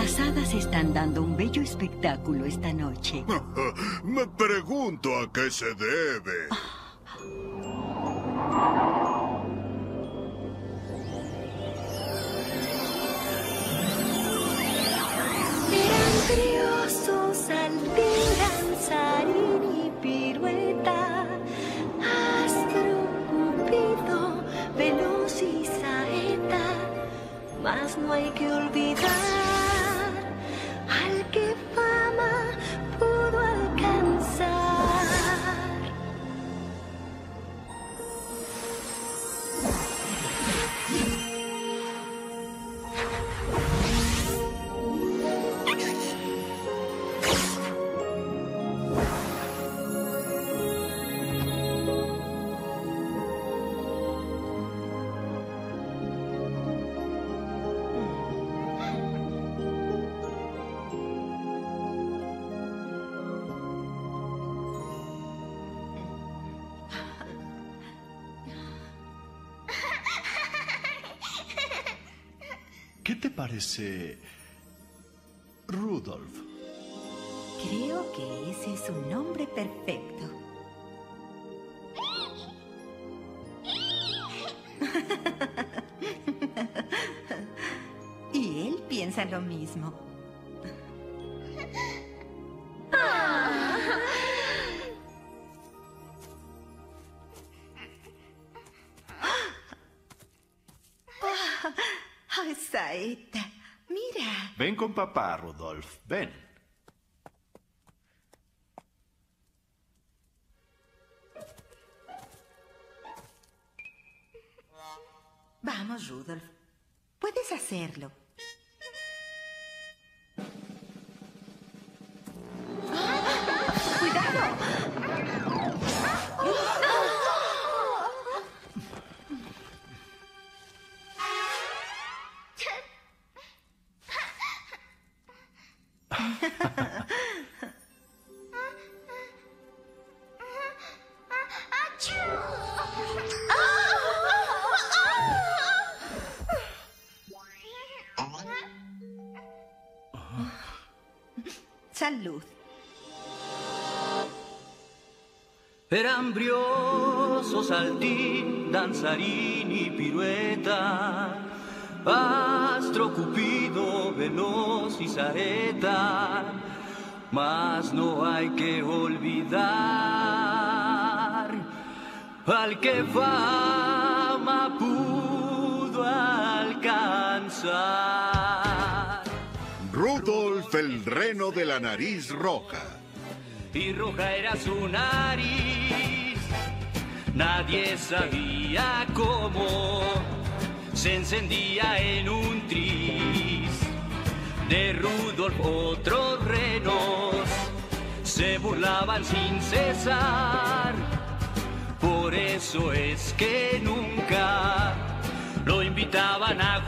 Las hadas están dando un bello espectáculo esta noche. Me pregunto a qué se debe. Eran briosos al danzar y pirueta, astro, cupido, veloz y saeta, mas no hay que olvidar al que fama pudo alcanzar. ¿Qué te parece Rudolf? Creo que ese es un nombre perfecto. Y él piensa lo mismo. ¡Ay, Saeta! ¡Mira! Ven con papá, Rudolf. Ven. Vamos, Rudolf. Puedes hacerlo. Salud. Eran briosos, saltín, danzarín y pirueta, astro, cupido, veloz y saeta, mas no hay que olvidar al que fama pudo alcanzar. Rudolf el reno de la nariz roja. Y roja era su nariz, nadie sabía cómo se encendía en un tris. De Rudolf otros renos se burlaban sin cesar, por eso es que nunca lo invitaban a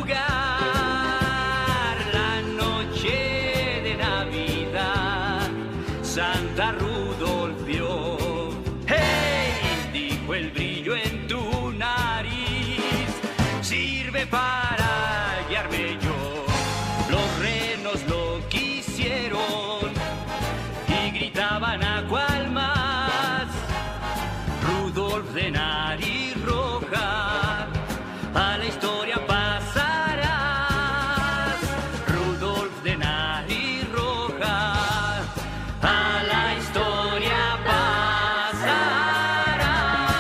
jugar. La noche de Navidad Santa Rudolf vio, ¡hey!, dijo, el brillo en tu nariz sirve para guiarme yo. Los renos lo quisieron y gritaban a cual más. Rudolf de nariz roja, a la historia pasarás. Rudolf de nariz roja, a la historia pasarás.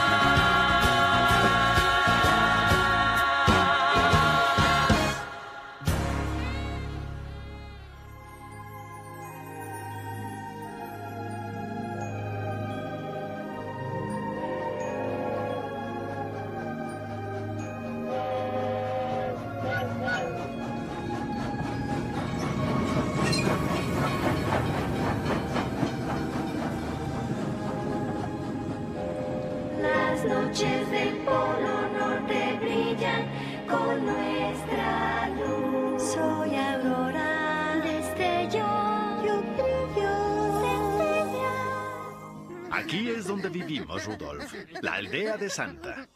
Las noches del Polo Norte brillan con nuestra luz. Soy aurora, destello, yo brillo, centella. Aquí es donde vivimos, Rudolf. La aldea de Santa.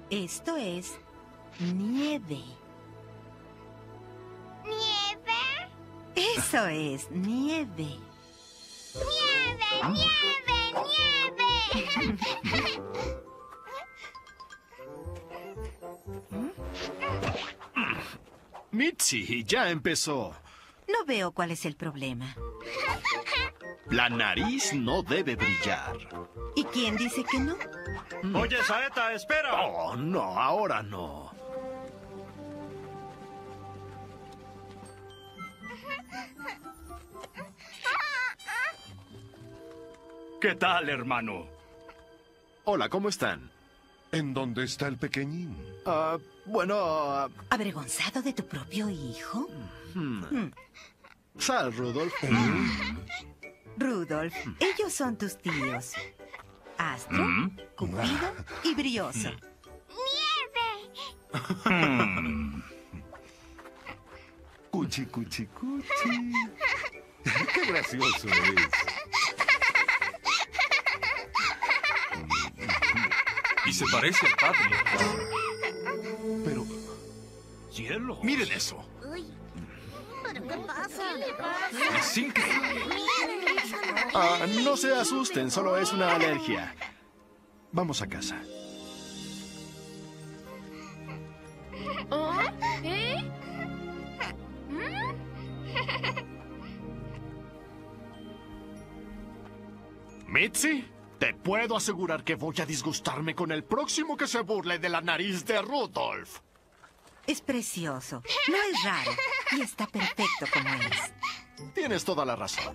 Esto es nieve. ¿Nieve? Eso es nieve. ¡Nieve! ¡Nieve! ¡Nieve! Mitzi, ya empezó. No veo cuál es el problema. La nariz no debe brillar. ¿Y quién dice que no? Oye, Saeta, espera. Oh, no, ahora no. ¿Qué tal, hermano? Hola, ¿cómo están? ¿En dónde está el pequeñín? Bueno, ¿Avergonzado de tu propio hijo? sal, Rudolf. Rudolf, ellos son tus tíos. Astro, Cupido y Brioso. Cuchi, cuchi, cuchi. Qué gracioso es. Y se parece al padre. Pero, ¡Cielo! Miren eso. ¿Pero qué pasa? Es increíble. No se asusten, solo es una alergia. Vamos a casa. ¿Eh? Mitzi, te puedo asegurar que voy a disgustarme con el próximo que se burle de la nariz de Rudolf. Es precioso, no es raro y está perfecto como es. Tienes toda la razón.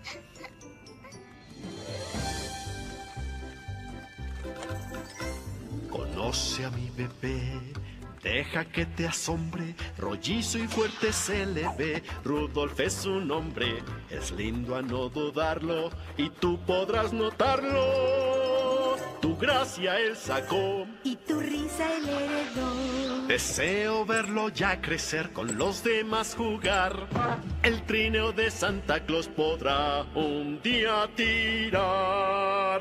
Conoce a mi bebé, deja que te asombre, rollizo y fuerte se le ve. Rudolf es su nombre, es lindo a no dudarlo, y tú podrás notarlo. Tu gracia él sacó, Y tu risa él heredó. deseo verlo ya crecer, con los demás jugar. El trineo de Santa Claus podrá un día tirar.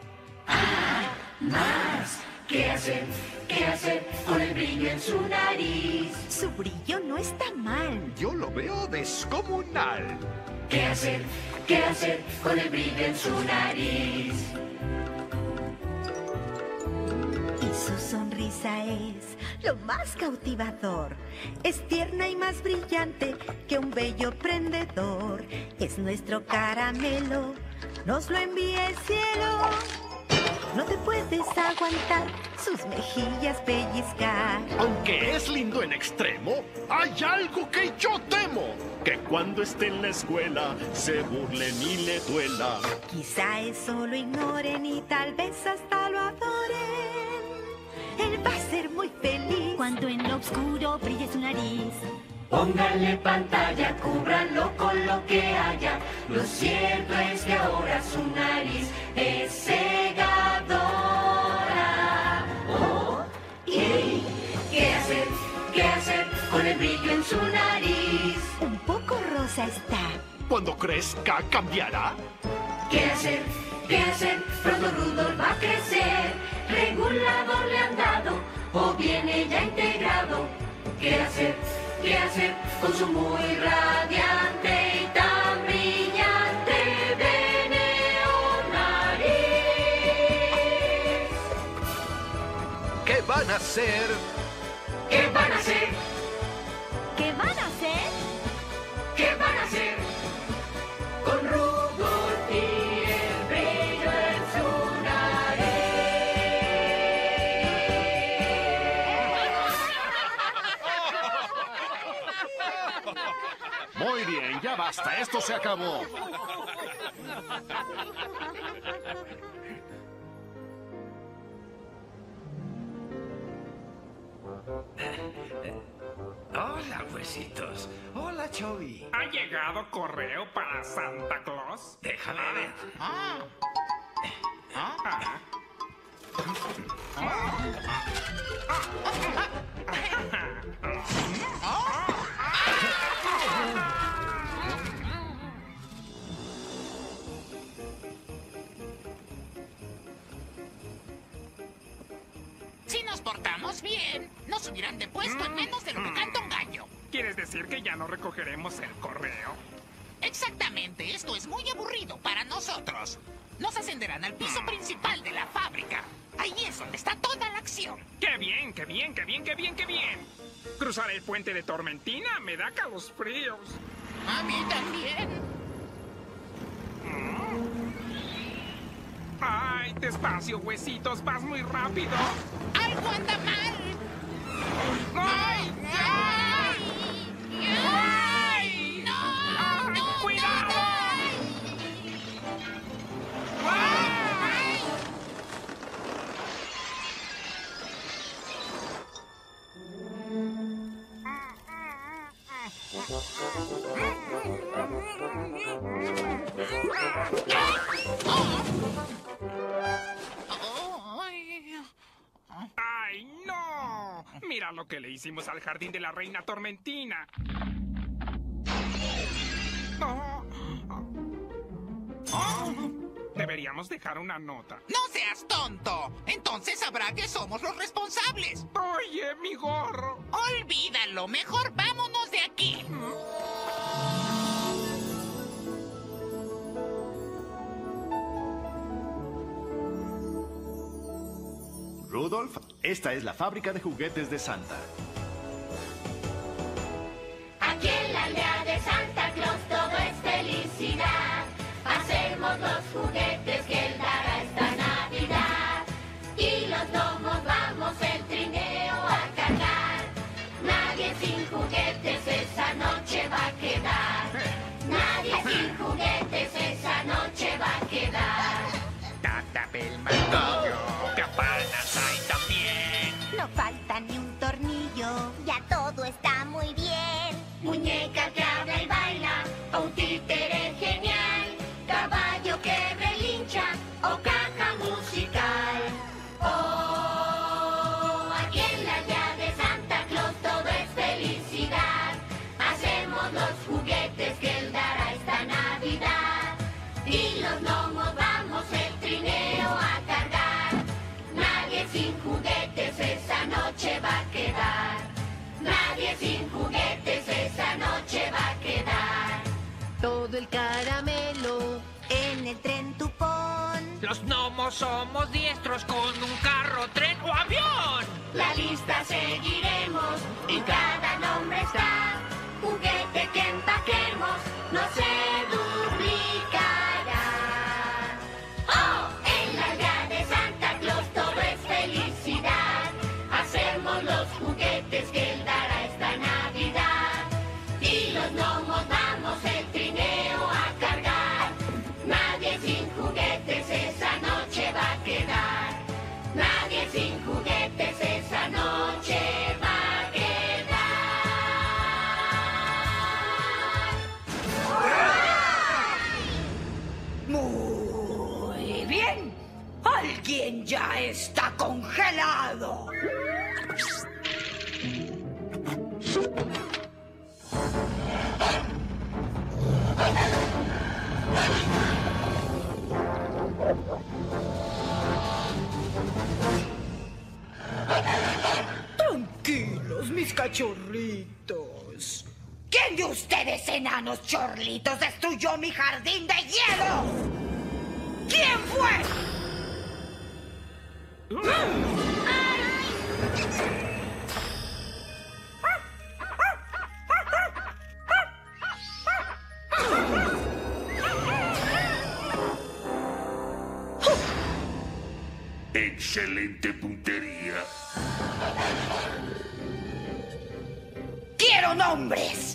¿Qué hacer? ¿Qué hacer con el brillo en su nariz? Su brillo no está mal. Yo lo veo descomunal. ¿Qué hacer? ¿Qué hacer con el brillo en su nariz? Y su sonrisa es lo más cautivador. Es tierna y más brillante que un bello prendedor. Es nuestro caramelo, nos lo envía el cielo. No te puedes aguantar sus mejillas pellizcar. Aunque es lindo en extremo, hay algo que yo temo. Que cuando esté en la escuela se burlen y le duela. Quizá eso lo ignoren y tal vez hasta lo adoren. Él va a ser muy feliz Cuando en lo oscuro brille su nariz. Pónganle pantalla, cúbranlo con lo que haya. Lo cierto es que ahora su nariz es cegadora. Oh, ¿qué? ¿Qué hacer? ¿Qué hacer con el brillo en su nariz? Un poco rosa está. Cuando crezca cambiará. ¿Qué hacer? ¿Qué hacer? Pronto Rudolf va a crecer. Regulador le han dado o viene ya integrado. ¿Qué hacer? ¿Qué hacer con su muy radiante y tan brillante veneo nariz? ¿Qué van a hacer? ¿Qué van a hacer? ¿Qué van a hacer? ¿Qué van a hacer? Con Rudolf y el brillo en su nariz. Muy bien, ya basta, esto se acabó. Hola, huesitos. Hola, Chovy. ¿Ha llegado correo para Santa Claus? Déjame ver. Si nos portamos bien, menos de lo que canta un gallo. ¿Quieres decir que ya no recogeremos el correo? Exactamente, esto es muy aburrido para nosotros. Nos ascenderán al piso principal de la fábrica. Ahí es donde está toda la acción. ¡Qué bien, qué bien, qué bien, qué bien, qué bien! Cruzar el puente de Tormentina me da calosfríos. A mí también. ¡Ay, despacio, huesitos! ¡Vas muy rápido! ¡Algo anda mal! ¡Ay! ¡Ay! ¡No! ¡Cuidado! ¡Ay, no! Mira lo que le hicimos al jardín de la reina Tormentina. Deberíamos dejar una nota. ¡No seas tonto! Entonces sabrá que somos los responsables. ¡Oye, mi gorro! Olvídalo, mejor vámonos de aquí. Rudolf, esta es la fábrica de juguetes de Santa. Aquí en la aldea de Santa Claus todo es felicidad. Hacemos los juguetes que él dará esta Navidad. Y los gnomos vamos el trineo a cargar. Nadie sin juguetes esa noche va a quedar. Nadie sin juguetes esa noche va a quedar. Dátame el martillo, campanas hay también. No falta ni un tornillo. Ya todo está muy bien. Muñeca que habla y baila, o un títere genial, caballo que relincha, o caja musical. Oh, aquí en la aldea de Santa Claus todo es felicidad. Hacemos los juguetes que él dará esta Navidad. Y los gnomos vamos el trineo a cargar. Nadie sin juguetes esa noche va a quedar. Nadie sin juguetes esa noche va a quedar. Todo el caramelo en el tren tupón. Los gnomos somos diestros con un carro, tren o avión. La lista seguiremos y cada nombre está. Juguete que empaquemos no se duplicará. Oh, en la aldea de Santa Claus todo es felicidad. Hacemos los juguetes que él dará esta Navidad. Y los gnomos vamos el trineo a cargar. Nadie sin juguetes esa noche va a quedar. Nadie sin juguetes esa noche va a quedar. Muy bien. Alguien ya está congelado. Tranquilos, mis cachorritos. ¿Quién de ustedes, enanos chorlitos, destruyó mi jardín de hielo? ¿Quién fue? Excelente puntería. ¡Quiero nombres!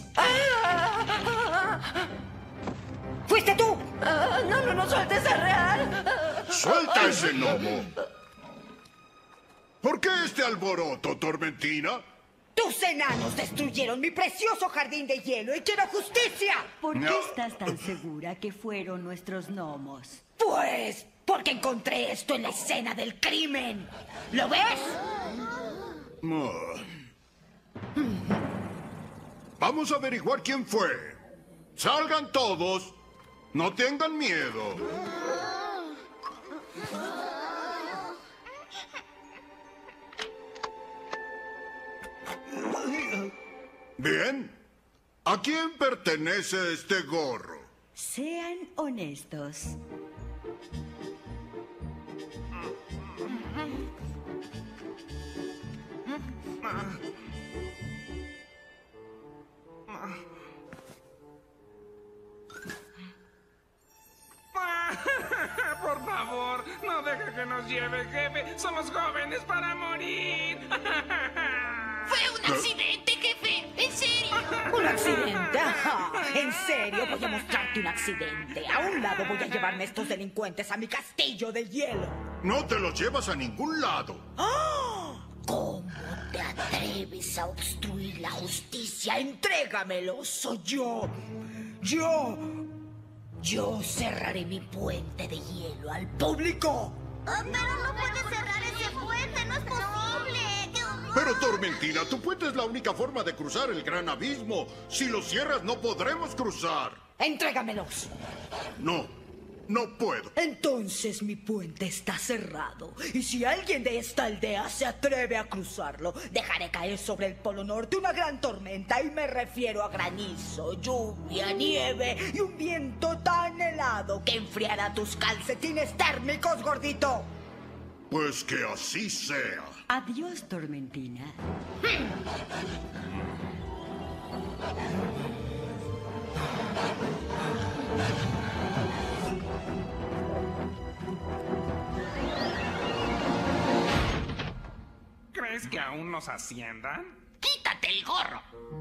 ¿Fuiste tú? No sueltes el real. ¡Suelta ese gnomo! ¿Por qué este alboroto, Tormentina? Tus enanos destruyeron mi precioso jardín de hielo y quiero justicia. ¿Por qué No. estás tan segura que fueron nuestros gnomos? Pues, porque encontré esto en la escena del crimen. ¿Lo ves? Vamos a averiguar quién fue. Salgan todos. No tengan miedo. Bien. ¿A quién pertenece este gorro? Sean honestos. Por favor, no deje que nos lleve, jefe. Somos jóvenes para morir. ¡Fue un accidente, jefe! ¡En serio! ¿Un accidente? Ajá. ¿En serio? Voy a mostrarte un accidente. A un lado voy a llevarme a estos delincuentes a mi castillo de hielo. No te los llevas a ningún lado. ¡Ah! ¿Cómo te atreves a obstruir la justicia? ¡Entrégamelo! ¡Soy yo! Yo cerraré mi puente de hielo al público. Pero no puedes cerrar ese puente, no es posible. ¡Qué horror! Pero Tormentina, tu puente es la única forma de cruzar el gran abismo. Si lo cierras, no podremos cruzar. ¡Entrégamelos! No puedo. Entonces mi puente está cerrado. Y si alguien de esta aldea se atreve a cruzarlo, dejaré caer sobre el Polo Norte una gran tormenta. Y me refiero a granizo, lluvia, nieve y un viento tan helado que enfriará tus calcetines térmicos, gordito. Pues que así sea. Adiós, Tormentina. ¿Crees que aún nos asciendan? ¡Quítate el gorro!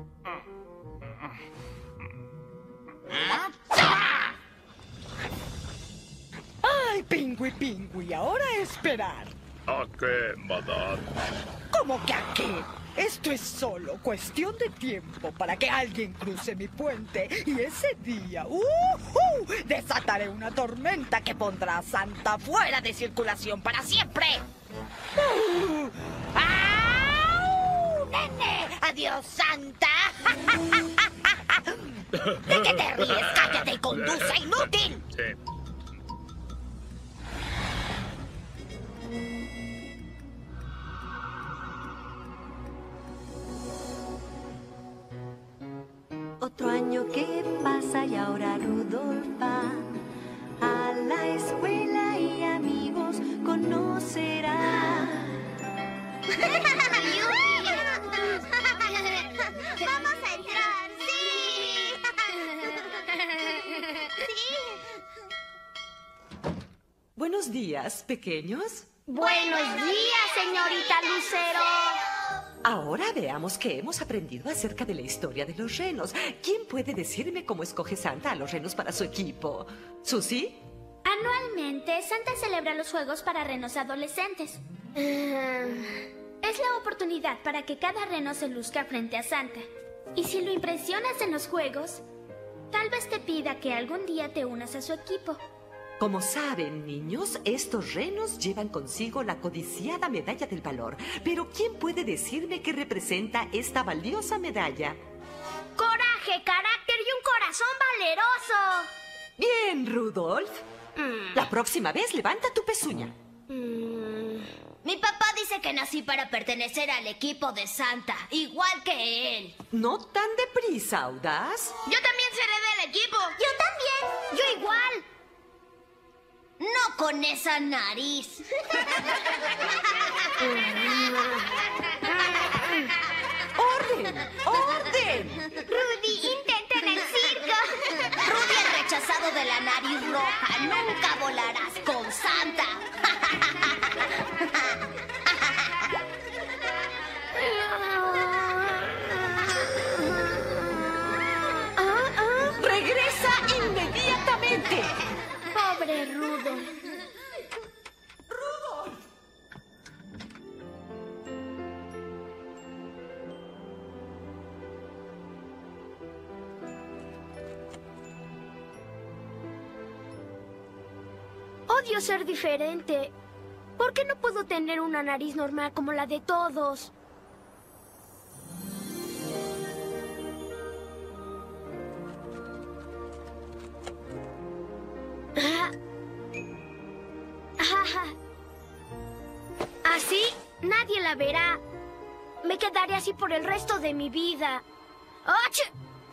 ¡Ay, pingüi! Ahora a esperar. ¿A qué, madame? ¿Cómo que a qué? Esto es solo cuestión de tiempo para que alguien cruce mi puente. Y ese día, desataré una tormenta que pondrá a Santa fuera de circulación para siempre. ¡Au! ¡Nene! ¡Adiós, Santa! ¿De qué te ríes? ¡Cállate y conduce, inútil! Sí. Otro año que pasa y ahora Rudolf va a la escuela y amigos conocerá. ¡Vamos a entrar! ¡Sí! Buenos días, pequeños. ¡Buenos días, señorita Lucero! Ahora veamos qué hemos aprendido acerca de la historia de los renos. ¿Quién puede decirme cómo escoge Santa a los renos para su equipo? ¿Susie? Anualmente, Santa celebra los juegos para renos adolescentes. Es la oportunidad para que cada reno se luzca frente a Santa. Y si lo impresionas en los juegos, tal vez te pida que algún día te unas a su equipo. Como saben, niños, estos renos llevan consigo la codiciada medalla del valor. Pero ¿quién puede decirme qué representa esta valiosa medalla? ¡Coraje, carácter y un corazón valeroso! Bien, Rudolf. La próxima vez levanta tu pezuña. Mi papá dice que nací para pertenecer al equipo de Santa, igual que él. No tan deprisa, Audaz. Yo también seré del equipo. Yo también. Yo igual. No con esa nariz. ¡Orden! ¡Orden! Rudy, intenta en el circo. Rudy, el rechazado de la nariz roja. Nunca volarás con Santa. ¡Regresa inmediatamente! Pobre Rudolf. ¡Rudolf! Odio ser diferente. ¿Por qué no puedo tener una nariz normal como la de todos? Así nadie la verá. Me quedaré así por el resto de mi vida. ¡Ach!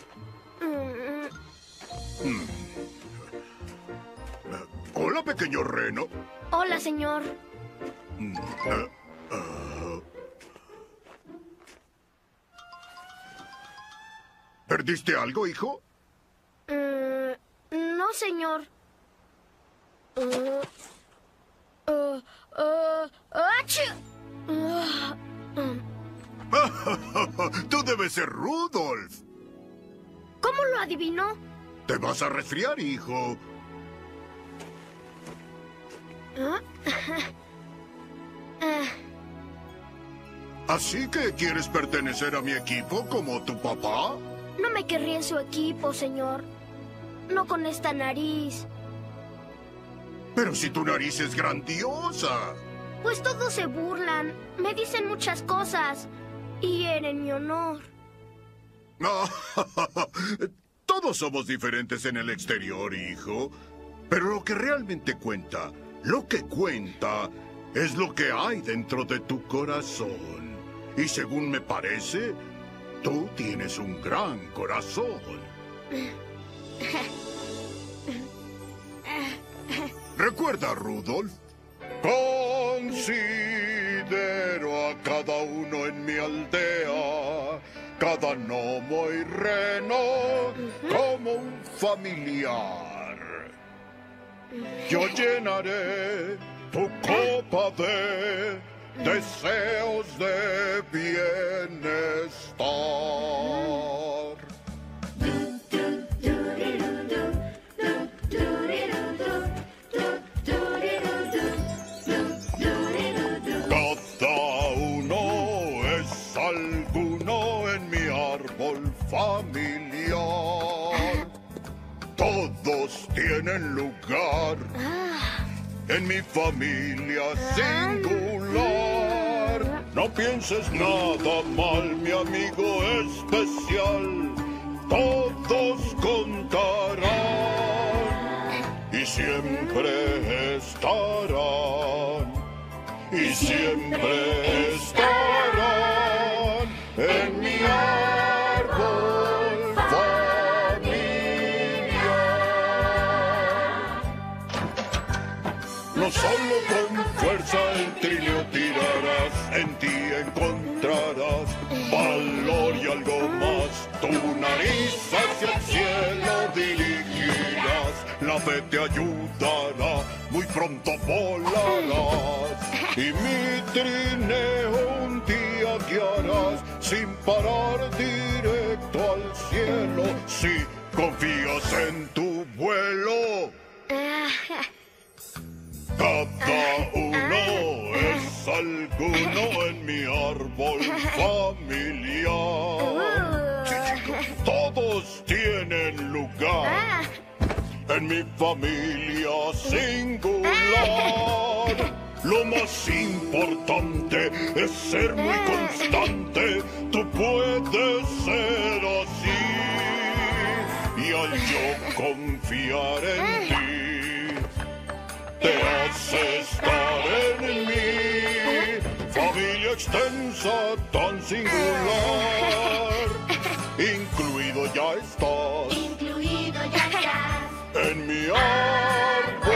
Hola, pequeño reno. Hola, señor. ¿Perdiste algo, hijo? No, señor. ¡Ach! Tú debes ser Rudolf. ¿Cómo lo adivinó? Te vas a resfriar, hijo. ¿Así que quieres pertenecer a mi equipo como tu papá? No me querría en su equipo, señor. No con esta nariz. Pero si tu nariz es grandiosa. Pues todos se burlan. Me dicen muchas cosas. Y hieren mi honor. Todos somos diferentes en el exterior, hijo. Pero lo que realmente cuenta, es lo que hay dentro de tu corazón. Y según me parece, tú tienes un gran corazón. Recuerda, Rudolf, considero a cada uno en mi aldea, cada gnomo y reno, como un familiar. Yo llenaré tu copa de deseos de bienestar. Cada uno es alguno en mi árbol familiar. Todos tienen lugar en mi familia singular. No pienses nada mal, mi amigo especial. Todos contarán y siempre estarán. Y siempre estarán en mi árbol familiar. No solo con fuerza el trineo tirarás, en ti encontrarás valor y algo más. Tu nariz hacia el cielo dirigirás, la fe te ayudará, muy pronto volarás. Y mi trineo un día guiarás, sin parar directo al cielo, si confías en tu vuelo. Cada uno es alguno en mi árbol familiar. Todos tienen lugar en mi familia singular. Lo más importante es ser muy constante. Tú puedes ser así. Y al yo confiar en ti, te hace estar en mí. Familia extensa tan singular. Incluido ya estás. Incluido ya estás. En mi árbol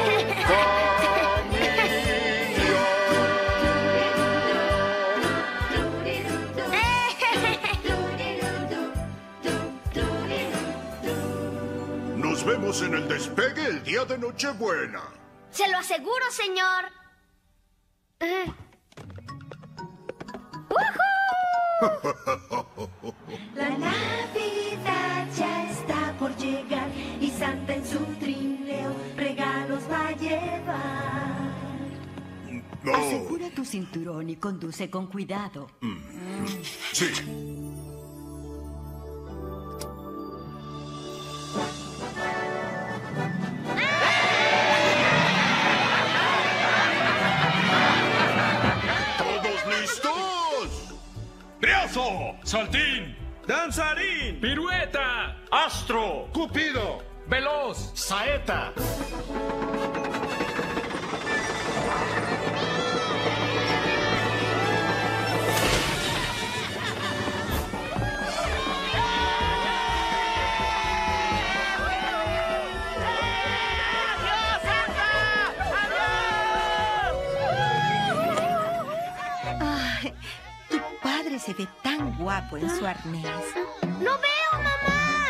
familiar. Nos vemos en el despegue el día de Nochebuena. Se lo aseguro, señor. La Navidad ya está por llegar y Santa en su trineo regalos va a llevar. No. Asegura tu cinturón y conduce con cuidado. Sí. ¡Briazo! ¡Saltín! ¡Danzarín! ¡Pirueta! ¡Astro! ¡Cupido! ¡Veloz! ¡Saeta! tiempo en su arnés. ¡No veo, mamá!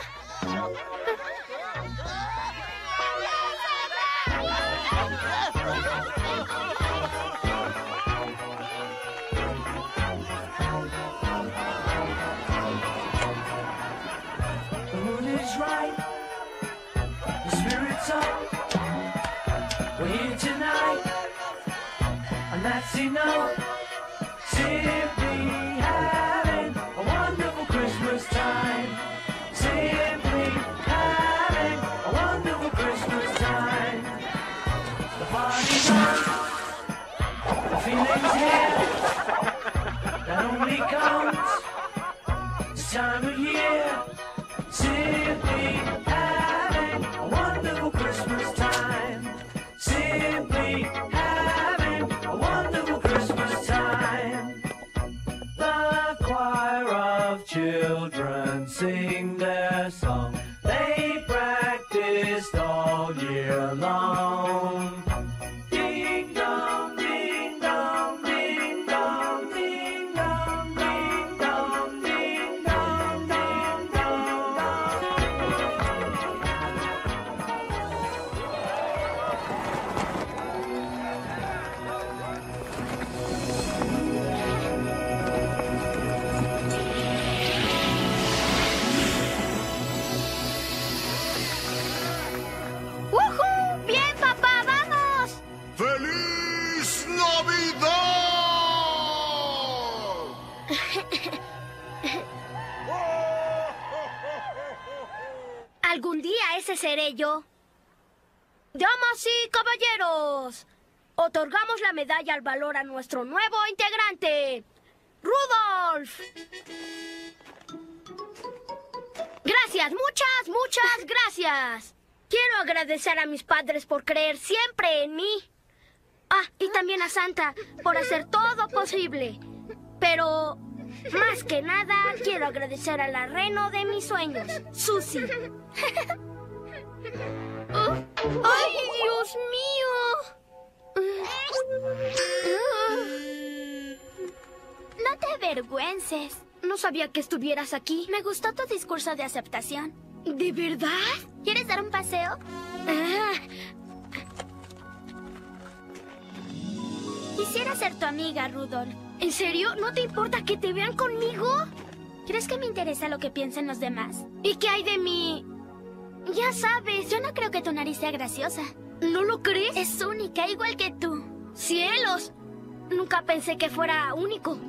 The mood is right, the spirit's up. We're here tonight, and that's enough. Simply having a wonderful Christmas time. Simply having a wonderful Christmas time. The party's on, the feeling's here. That only comes this time of year. Simply having a wonderful Christmas time. Simply having a wonderful Christmas time. The choir of children sing their song. They practiced all year long. Ding dong, ding dong, ding dong, ding dong, ding dong, ding dong, ding dong. ¡Woohoo! ¡Bien, papá! ¡Vamos! ¡Feliz Navidad! Algún día ese seré yo. Damas y caballeros, otorgamos la medalla al valor a nuestro nuevo integrante, Rudolf. Gracias, muchas gracias. Quiero agradecer a mis padres por creer siempre en mí. Ah, y también a Santa por hacer todo posible. Pero, más que nada, quiero agradecer a la reno de mis sueños, Susie. ¡Ay, Dios mío! No te avergüences. No sabía que estuvieras aquí. Me gustó tu discurso de aceptación. ¿De verdad? ¿Quieres dar un paseo? Quisiera ser tu amiga, Rudolf. ¿En serio? ¿No te importa que te vean conmigo? ¿Crees que me interesa lo que piensen los demás? ¿Y qué hay de mí? Ya sabes. Yo no creo que tu nariz sea graciosa. ¿No lo crees? Es única, igual que tú. ¡Cielos! Nunca pensé que fuera único.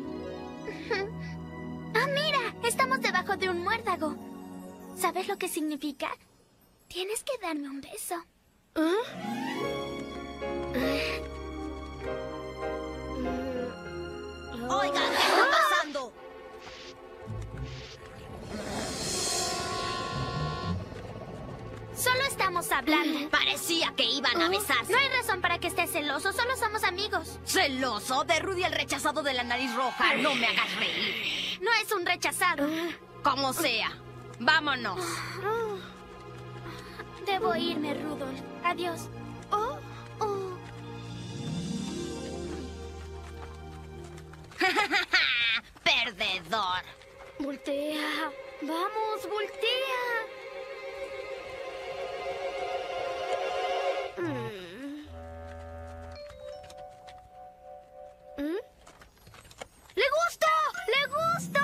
¡Ah, mira! Estamos debajo de un muérdago. ¿Sabes lo que significa? Tienes que darme un beso. Oigan, ¿qué está pasando? Solo estamos hablando. Parecía que iban a besarse. No hay razón para que estés celoso, solo somos amigos. ¿Celoso? De Rudy el rechazado de la nariz roja. No me hagas reír. No es un rechazado. Como sea. Vámonos. Debo irme, Rudolf. Adiós. Perdedor. Voltea. Vamos, voltea. ¡Le gusto! ¡Le gusto!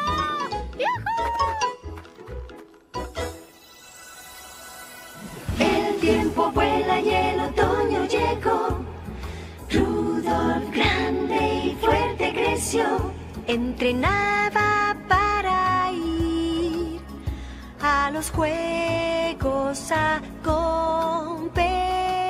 El tiempo vuela y el otoño llegó. Rudolf grande y fuerte creció. Entrenaba para ir a los juegos a competir.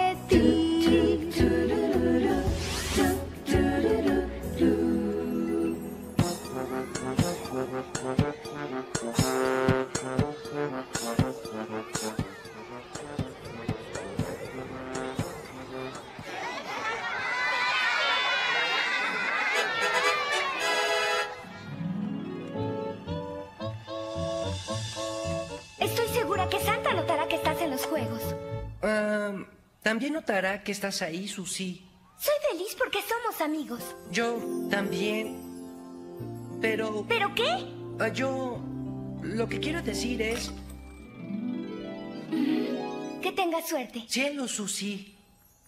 Estoy segura que Santa notará que estás en los juegos. También notará que estás ahí, Susie. Soy feliz porque somos amigos. Yo también. Pero... ¿Pero qué? Yo... Lo que quiero decir es... Que tengas suerte. Cielo, Susie.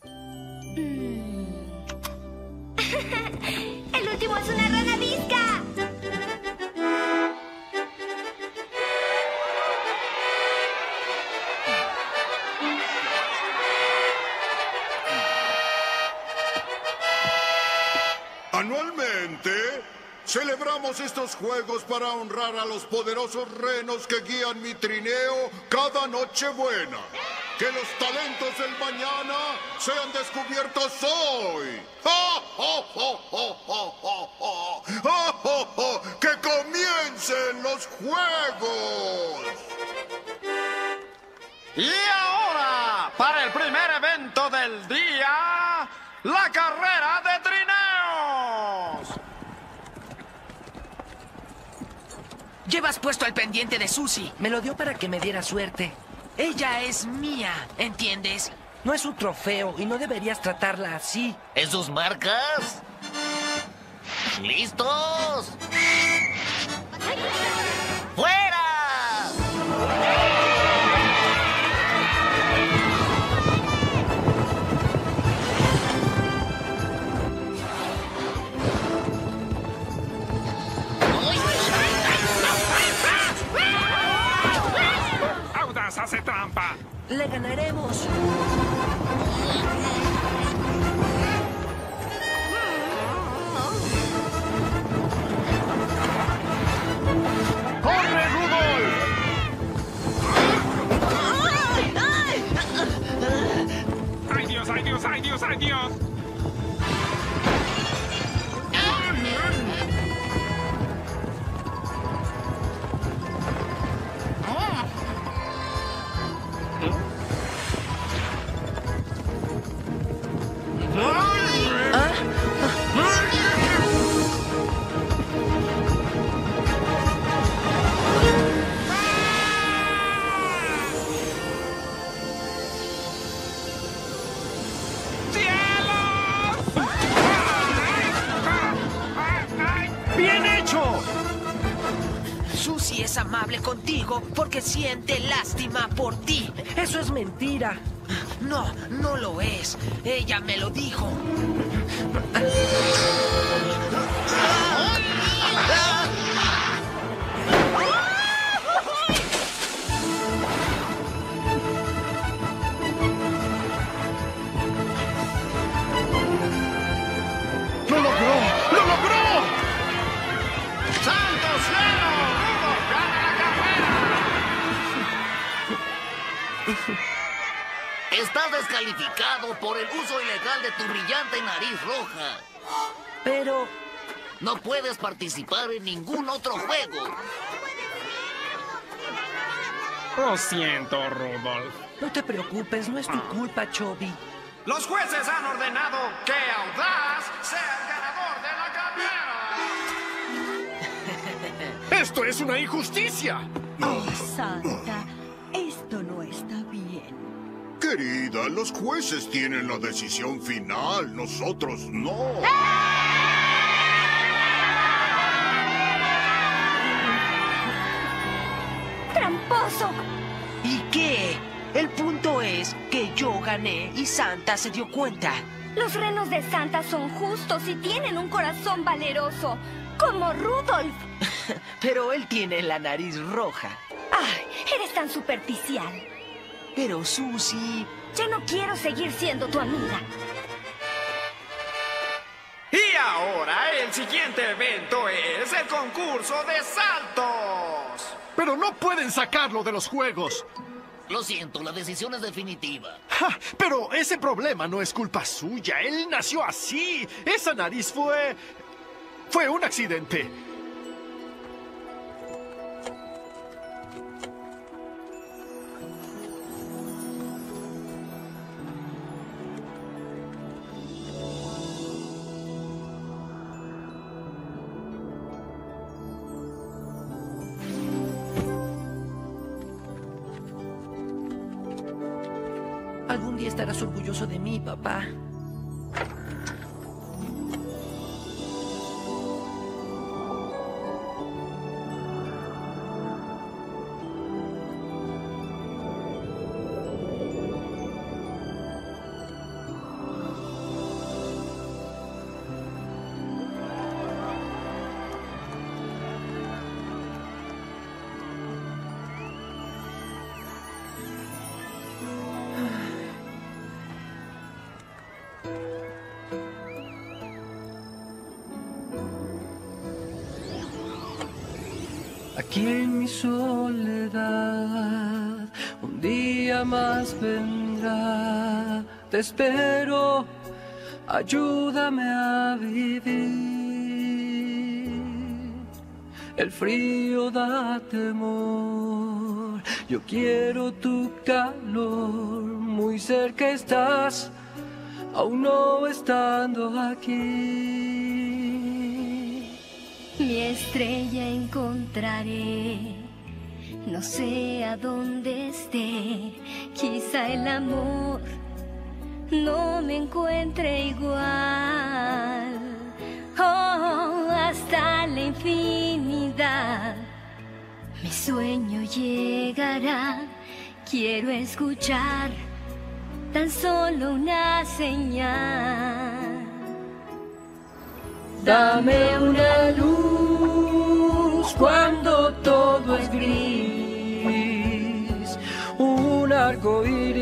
¡El último es una rana visca! Anualmente, celebramos estos juegos para honrar a los poderosos renos que guían mi trineo cada Nochebuena. Que los talentos del mañana sean descubiertos hoy. ¡Ja, ja, ja, ja, ja, ja, ja! ¡Ja, ja, ja! ¡Que comiencen los juegos! Y ahora, para el primer evento del día, la carrera de trineos. Llevas puesto el pendiente de Susie. Me lo dio para que me diera suerte. Ella es mía, ¿entiendes? No es un trofeo y no deberías tratarla así. ¿En sus marcas? ¿Listos? ¡Fuera! Audaz hace trampa. Le ganaremos. ¡Corre, Rudolf! ¡Ay, Dios, ay, Dios, ay, Dios, ay, Dios! ¡Bien hecho! Susie es amable contigo porque siente lástima por ti. Eso es mentira. No, no lo es. Ella me lo dijo. ¡Lo logró! ¡Lo logró! ¡Santo cielo! ¡Rudolf gana la carrera! Estás descalificado por el uso ilegal de tu brillante nariz roja. Pero... No puedes participar en ningún otro juego. Lo siento, Rudolf. No te preocupes, no es tu culpa, Chubby. Los jueces han ordenado que Audaz sea el ganador de la carrera. ¡Esto es una injusticia! Oh, Santa, esto no está bien. Querida, los jueces tienen la decisión final, nosotros no. ¡Tramposo! ¿Y qué? El punto es que yo gané y Santa se dio cuenta. Los renos de Santa son justos y tienen un corazón valeroso, como Rudolf. Pero él tiene la nariz roja. ¡Ay, eres tan superficial! Pero Susie... Yo no quiero seguir siendo tu amiga. Y ahora el siguiente evento es el concurso de saltos. Pero no pueden sacarlo de los juegos. Lo siento, la decisión es definitiva. ¡Ja! Pero ese problema no es culpa suya. Él nació así. Esa nariz fue un accidente. Algún día estarás orgulloso de mí, papá. Aquí en mi soledad, un día más vendrá. Te espero, ayúdame a vivir. El frío da temor, yo quiero tu calor. Muy cerca estás, aún no estando aquí. Mi estrella encontraré, no sé a dónde esté. Quizá el amor no me encuentre igual. Oh, hasta la infinidad mi sueño llegará. Quiero escuchar tan solo una señal. Dame una luz cuando todo es gris, un arco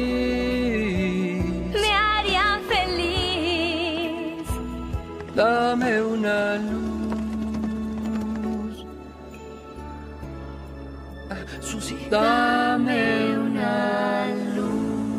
iris me haría feliz. Dame una luz. Susi, dame una luz.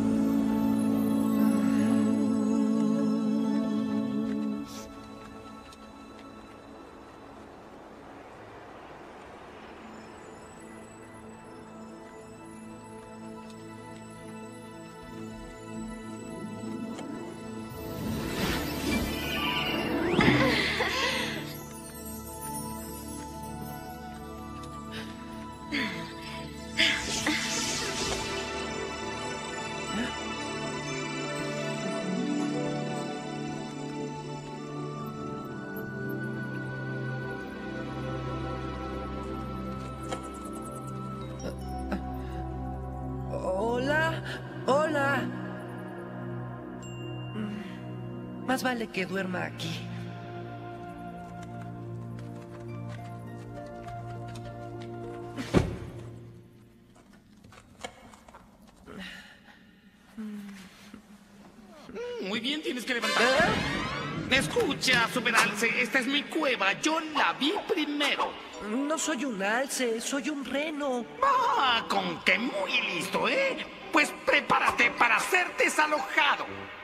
Hola. Más vale que duerma aquí. Muy bien, tienes que levantarte. Escucha, Superalce, esta es mi cueva. Yo la vi primero. No soy un alce, soy un reno. Ah, con que muy listo, ¿eh? Pues prepárate para ser desalojado.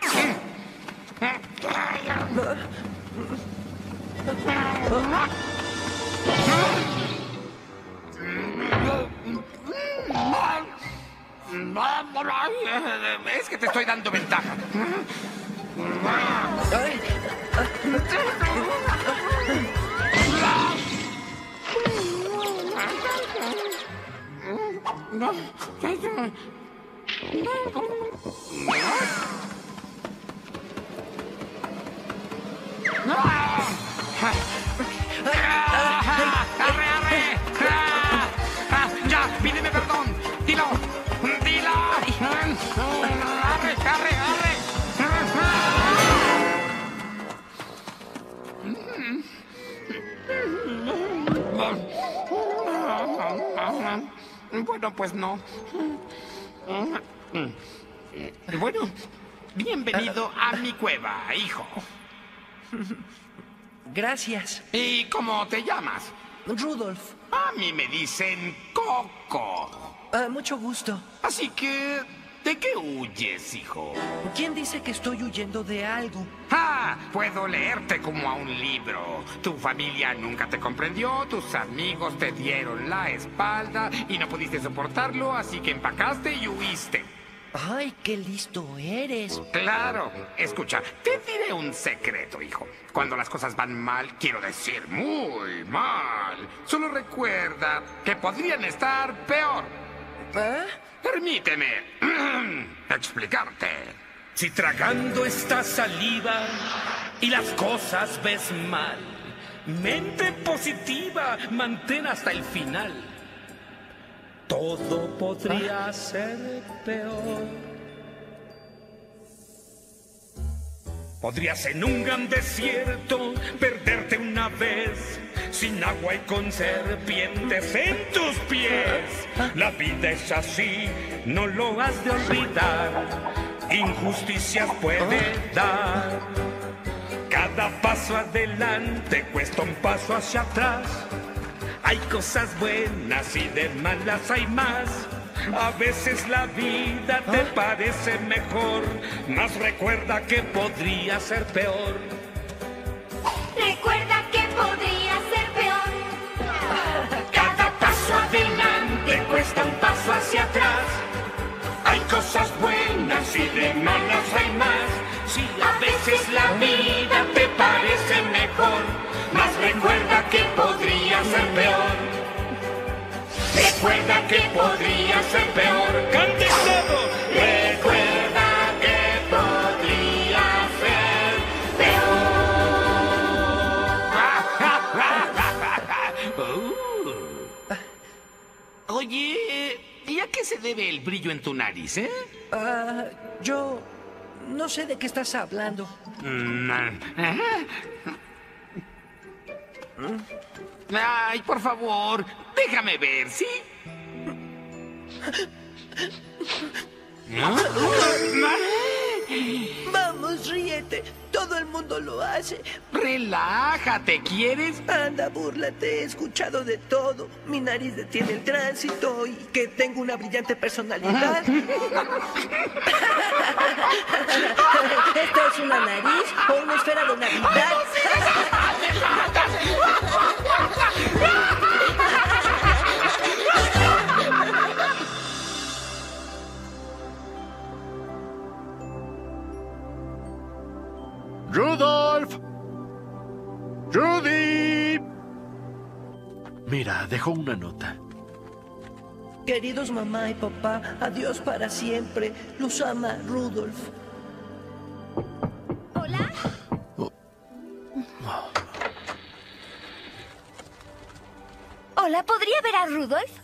Es que te estoy dando ventaja. Ya, pídeme perdón. Dilo. Arre. Bueno, pues no. Bueno, bienvenido a mi cueva, hijo. Gracias. ¿Y cómo te llamas? Rudolf. A mí me dicen Coco. Mucho gusto. Así que, ¿de qué huyes, hijo? ¿Quién dice que estoy huyendo de algo? ¡Ah! Puedo leerte como a un libro. Tu familia nunca te comprendió, tus amigos te dieron la espalda y no pudiste soportarlo, así que empacaste y huiste. ¡Ay, qué listo eres! Claro. Escucha, te diré un secreto, hijo. Cuando las cosas van mal, quiero decir muy mal, solo recuerda que podrían estar peor. Permíteme explicarte. Si tragando esta saliva y las cosas ves mal, mente positiva, mantén hasta el final. Todo podría ser peor. Podrías en un gran desierto perderte una vez, sin agua y con serpientes en tus pies. La vida es así, no lo has de olvidar. Injusticias puede dar. Cada paso adelante cuesta un paso hacia atrás. Hay cosas buenas y de malas hay más. A veces la vida te parece mejor, mas recuerda que podría ser peor. Recuerda que podría ser peor. Cada paso adelante cuesta un paso hacia atrás. Hay cosas buenas y de malas hay más. Si a veces la vida te parece mejor, mas recuerda que podría ser peor. Recuerda que podría ser peor. ¡Cante todo! Recuerda que podría ser peor. Oye, ¿y a qué se debe el brillo en tu nariz, Yo no sé de qué estás hablando. Ay, por favor, déjame ver, ¿sí? Vamos, ríete. Todo el mundo lo hace. Relájate, ¿quieres? Anda, búrlate. He escuchado de todo. Mi nariz detiene el tránsito y que tengo una brillante personalidad. ¿Esto es una nariz o una esfera de Navidad? ¡Rudolf! ¡Judy! Mira, dejó una nota. Queridos mamá y papá, adiós para siempre. Los ama Rudolf. ¿Hola? Hola, ¿podría ver a Rudolf?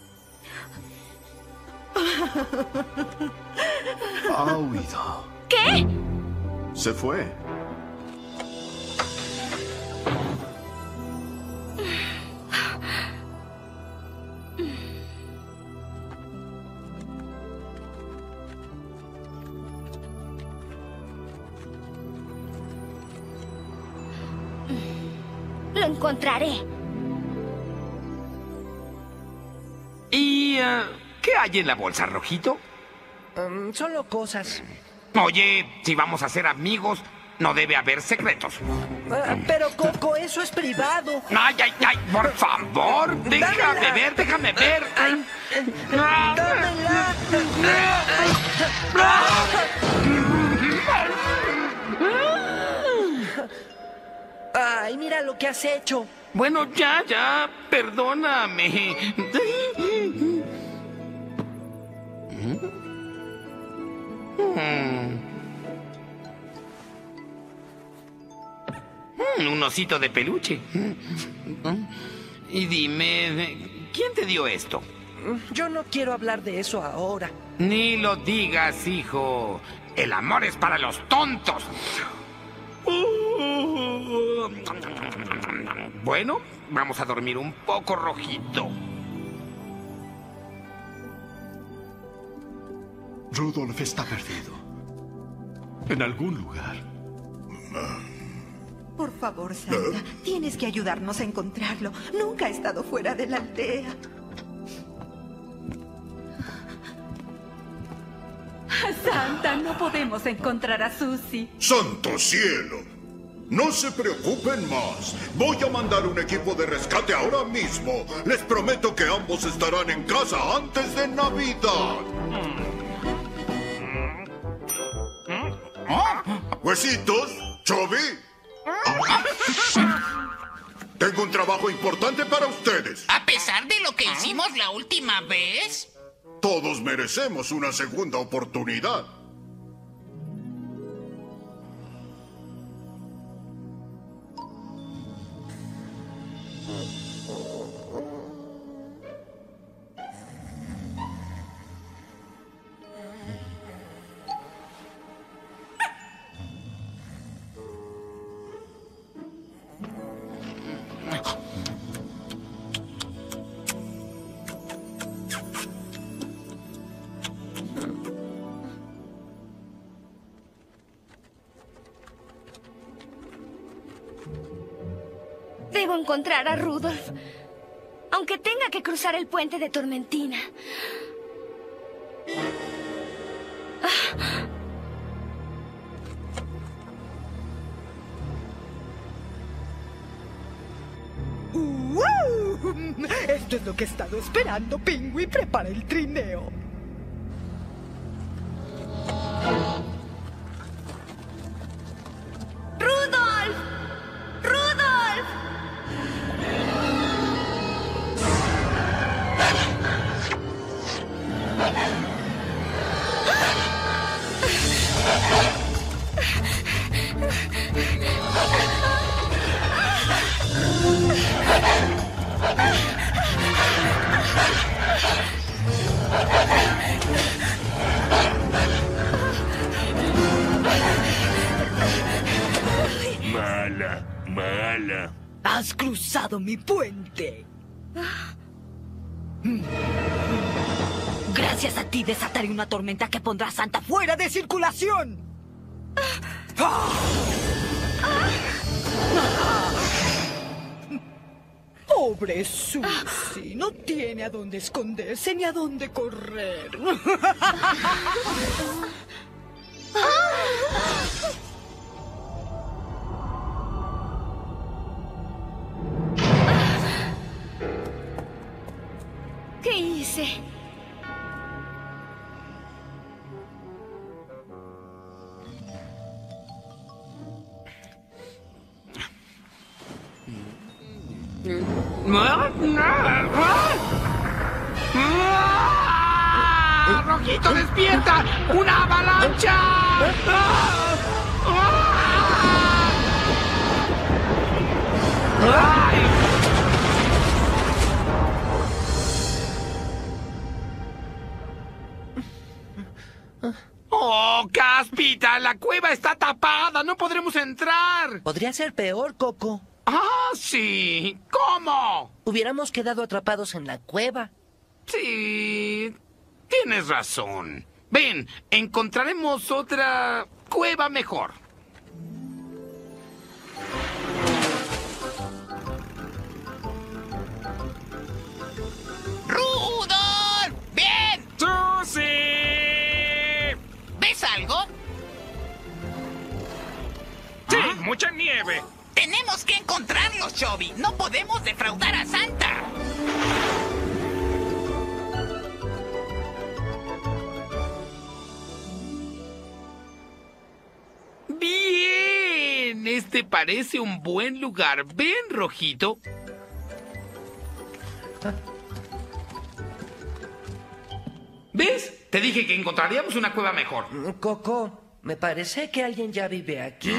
Ha huido. ¿Qué? Se fue. Lo encontraré. ¿Y qué hay en la bolsa, Rojito? Solo cosas. Oye, si vamos a ser amigos, no debe haber secretos. Pero, Coco, eso es privado. ¡Ay, ay, ay! ¡Por favor! ¡Déjame ver, déjame ver! Ay, dámela. Ay, mira lo que has hecho. Bueno, ya, perdóname. Un osito de peluche. Y dime, ¿quién te dio esto? Yo no quiero hablar de eso ahora. Ni lo digas, hijo. El amor es para los tontos. Bueno, vamos a dormir un poco, Rojito. Rudolf está perdido. En algún lugar. Por favor, Santa, tienes que ayudarnos a encontrarlo. Nunca ha estado fuera de la aldea. Santa, no podemos encontrar a Susie. ¡Santo cielo! No se preocupen más. Voy a mandar un equipo de rescate ahora mismo. Les prometo que ambos estarán en casa antes de Navidad. ¿Huesitos? ¿Chubby? Tengo un trabajo importante para ustedes. ¿A pesar de lo que hicimos la última vez? Todos merecemos una segunda oportunidad. Debo encontrar a Rudolf. aunque tenga que cruzar el puente de Tormentina. Esto es lo que he estado esperando, Pingüi. Prepara el trineo. ¡Rudolf! ¡Rudolf! Mala, mala. Has cruzado mi puente. Gracias a ti desataré una tormenta que pondrá a Santa fuera de circulación. Pobre Susie, no tiene a dónde esconderse ni a dónde correr. ¿Qué hice? ¡Rojito, despierta! ¡Una avalancha! ¡Oh, Caspita! ¡La cueva está tapada! ¡No podremos entrar! Podría ser peor, Coco. ¡Ah, sí! ¿Cómo? Hubiéramos quedado atrapados en la cueva. Sí, tienes razón. Ven, encontraremos otra cueva mejor. ¡Rudolf! ¡Bien! ¡Susie! ¿Ves algo? Sí, mucha nieve. Tenemos que encontrarlos, Chubby. No podemos defraudar a Santa. Bien, este parece un buen lugar. Ven, Rojito. ¿Ves? Te dije que encontraríamos una cueva mejor. Coco, me parece que alguien ya vive aquí.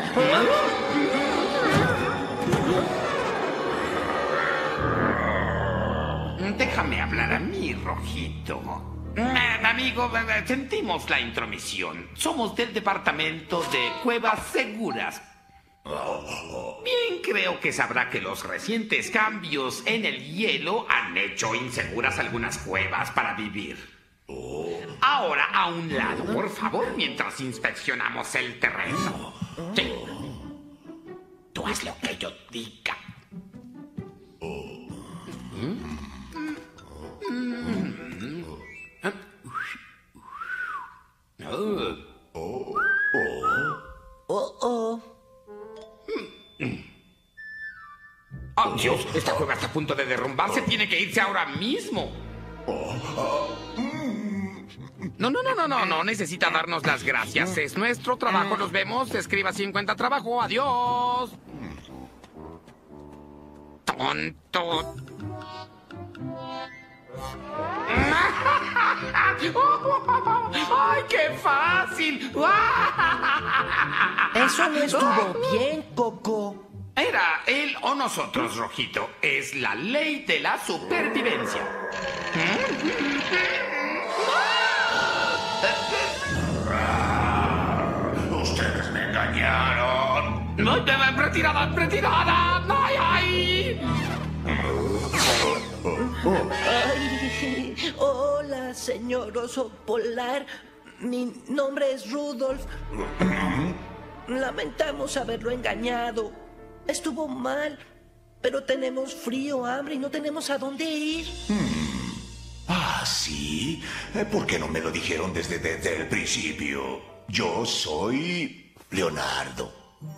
Déjame hablar a mí, Rojito. Amigo, sentimos la intromisión. Somos del departamento de Cuevas Seguras. Bien, creo que sabrá que los recientes cambios en el hielo han hecho inseguras algunas cuevas para vivir. Ahora, a un lado, por favor, mientras inspeccionamos el terreno. Sí. Tú haz lo que yo diga. ¡Oh, Dios! Esta cueva está a punto de derrumbarse. Tiene que irse ahora mismo. No necesita darnos las gracias. Es nuestro trabajo. Nos vemos. Escriba 50 trabajo. Adiós. Tonto. ¡Ay, qué fácil! Eso no estuvo bien, Coco. Era él o nosotros, Rojito. Es la ley de la supervivencia. Ustedes me engañaron. ¡Retirada, retirada! ¡Ay, ay! Ay, hola, señor oso polar. Mi nombre es Rudolf. Lamentamos haberlo engañado. Estuvo mal. Pero tenemos frío, hambre y no tenemos a dónde ir. Ah, ¿sí? ¿Por qué no me lo dijeron desde el principio? Yo soy Leonardo.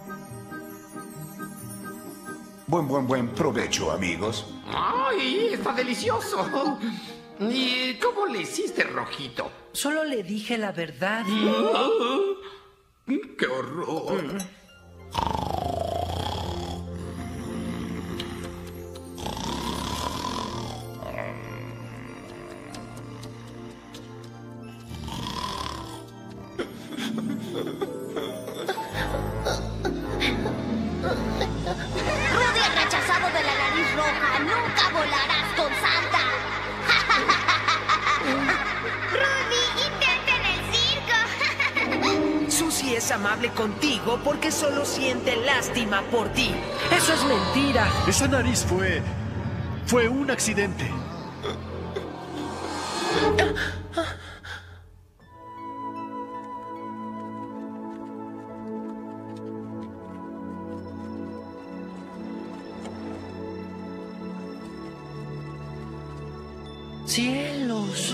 Buen provecho, amigos. ¡Ay, está delicioso! ¿Y cómo le hiciste, Rojito? Solo le dije la verdad. ¡Qué horror! Rudy, el rechazado de la nariz roja, nunca volarás con Santa. Rudy, intenta en el circo. Susie es amable contigo porque solo siente lástima por ti. Eso es mentira. Esa nariz fue un accidente. ¡Cielos!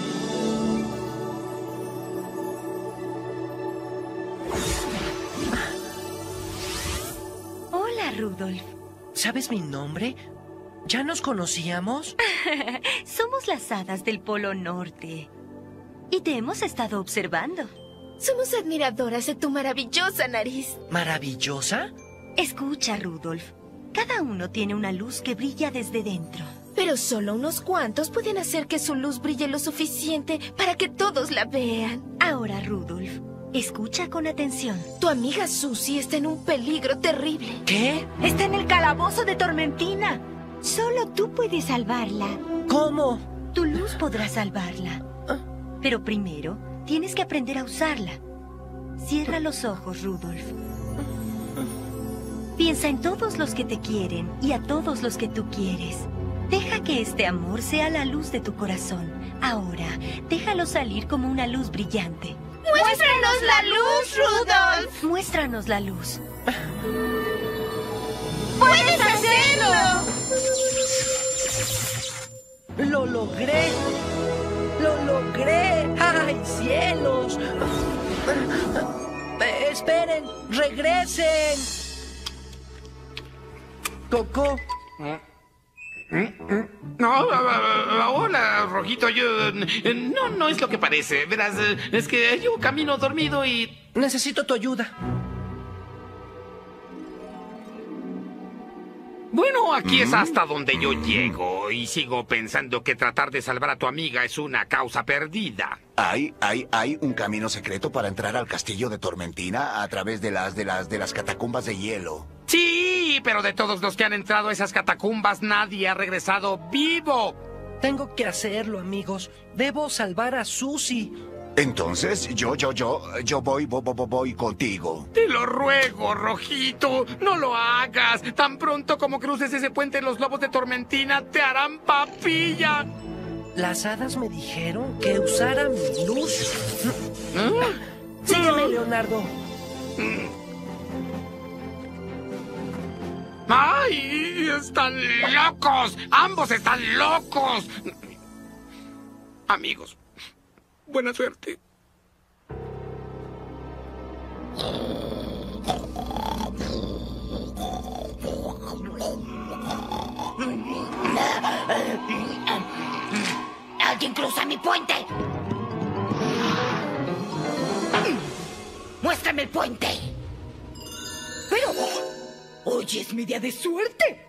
Hola, Rudolf. ¿Sabes mi nombre? ¿Ya nos conocíamos? Somos las hadas del Polo Norte. Y te hemos estado observando. Somos admiradoras de tu maravillosa nariz. ¿Maravillosa? Escucha, Rudolf. Cada uno tiene una luz que brilla desde dentro. Pero solo unos cuantos pueden hacer que su luz brille lo suficiente para que todos la vean. Ahora, Rudolf, escucha con atención. Tu amiga Susie está en un peligro terrible. ¿Qué? Está en el calabozo de Tormentina. Solo tú puedes salvarla. ¿Cómo? Tu luz podrá salvarla. Pero primero, tienes que aprender a usarla. Cierra los ojos, Rudolf. Piensa en todos los que te quieren y a todos los que tú quieres. Deja que este amor sea la luz de tu corazón. Ahora, déjalo salir como una luz brillante. ¡Muéstranos la luz, Rudolf! Muéstranos la luz. ¡Puedes hacerlo! ¡Lo logré! ¡Lo logré! ¡Ay, cielos! ¡Esperen! ¡Regresen! Coco. No, hola, Rojito, no es lo que parece. Verás, es que yo camino dormido y... Necesito tu ayuda. Bueno, aquí es hasta donde yo llego y sigo pensando que tratar de salvar a tu amiga es una causa perdida. Hay un camino secreto para entrar al castillo de Tormentina a través de las catacumbas de hielo. Sí, pero de todos los que han entrado a esas catacumbas, nadie ha regresado vivo. Tengo que hacerlo, amigos. Debo salvar a Susie. Entonces, yo voy contigo. Te lo ruego, Rojito, no lo hagas. Tan pronto como cruces ese puente, los lobos de Tormentina te harán papilla. Las hadas me dijeron que usara mi luz. Sígueme, Leonardo. ¡Ay! ¡Están locos! ¡Ambos están locos! Amigos, buena suerte. ¡Alguien cruza mi puente! ¡Muéstrame el puente! Pero hoy es mi día de suerte.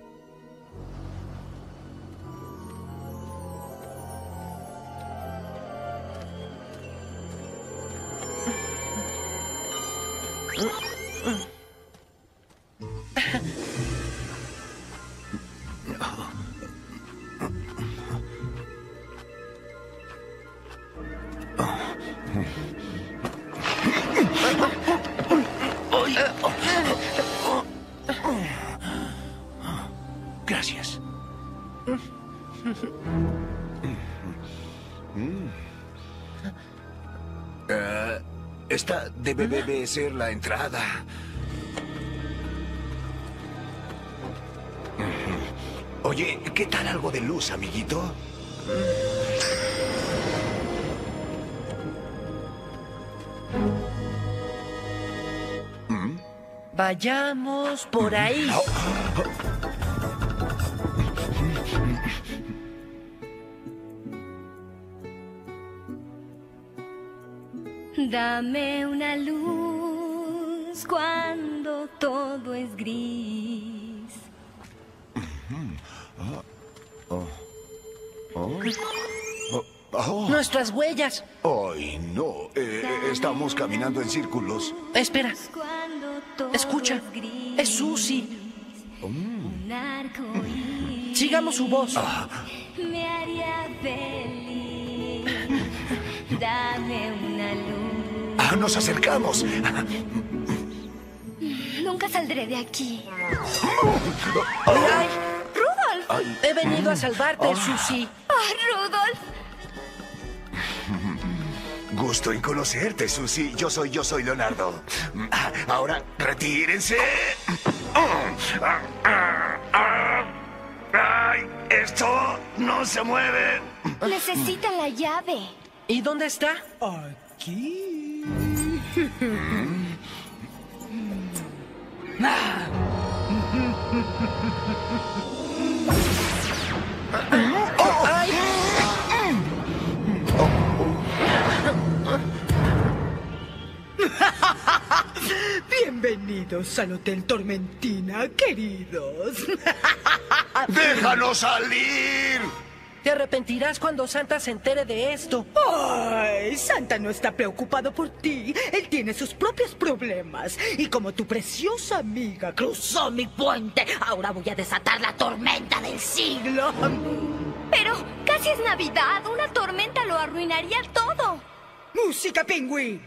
Gracias. Esta debe ser la entrada. Oye, ¿qué tal algo de luz, amiguito? Vayamos por ahí. Dame una luz cuando todo es gris. Nuestras huellas. Ay, no. Estamos caminando en círculos. Espera. Escucha. Es Susie. Sigamos su voz. Me haría feliz. Dame una luz. Nos acercamos. Nunca saldré de aquí. ¡Ay! ¡Rudolf! He venido a salvarte, Susie. ¡Rudolf! Gusto en conocerte, Susie. Yo soy Leonardo. Ahora, retírense. ¡Ay! Esto no se mueve. Necesita la llave. ¿Y dónde está? Aquí. ¡Ay! Bienvenidos al Hotel Tormentina, queridos. ¡Déjanos salir! Te arrepentirás cuando Santa se entere de esto. Ay, Santa no está preocupado por ti. Él tiene sus propios problemas. Y como tu preciosa amiga cruzó mi puente, ahora voy a desatar la tormenta del siglo. Pero casi es Navidad. Una tormenta lo arruinaría todo. ¡Música, pingüín!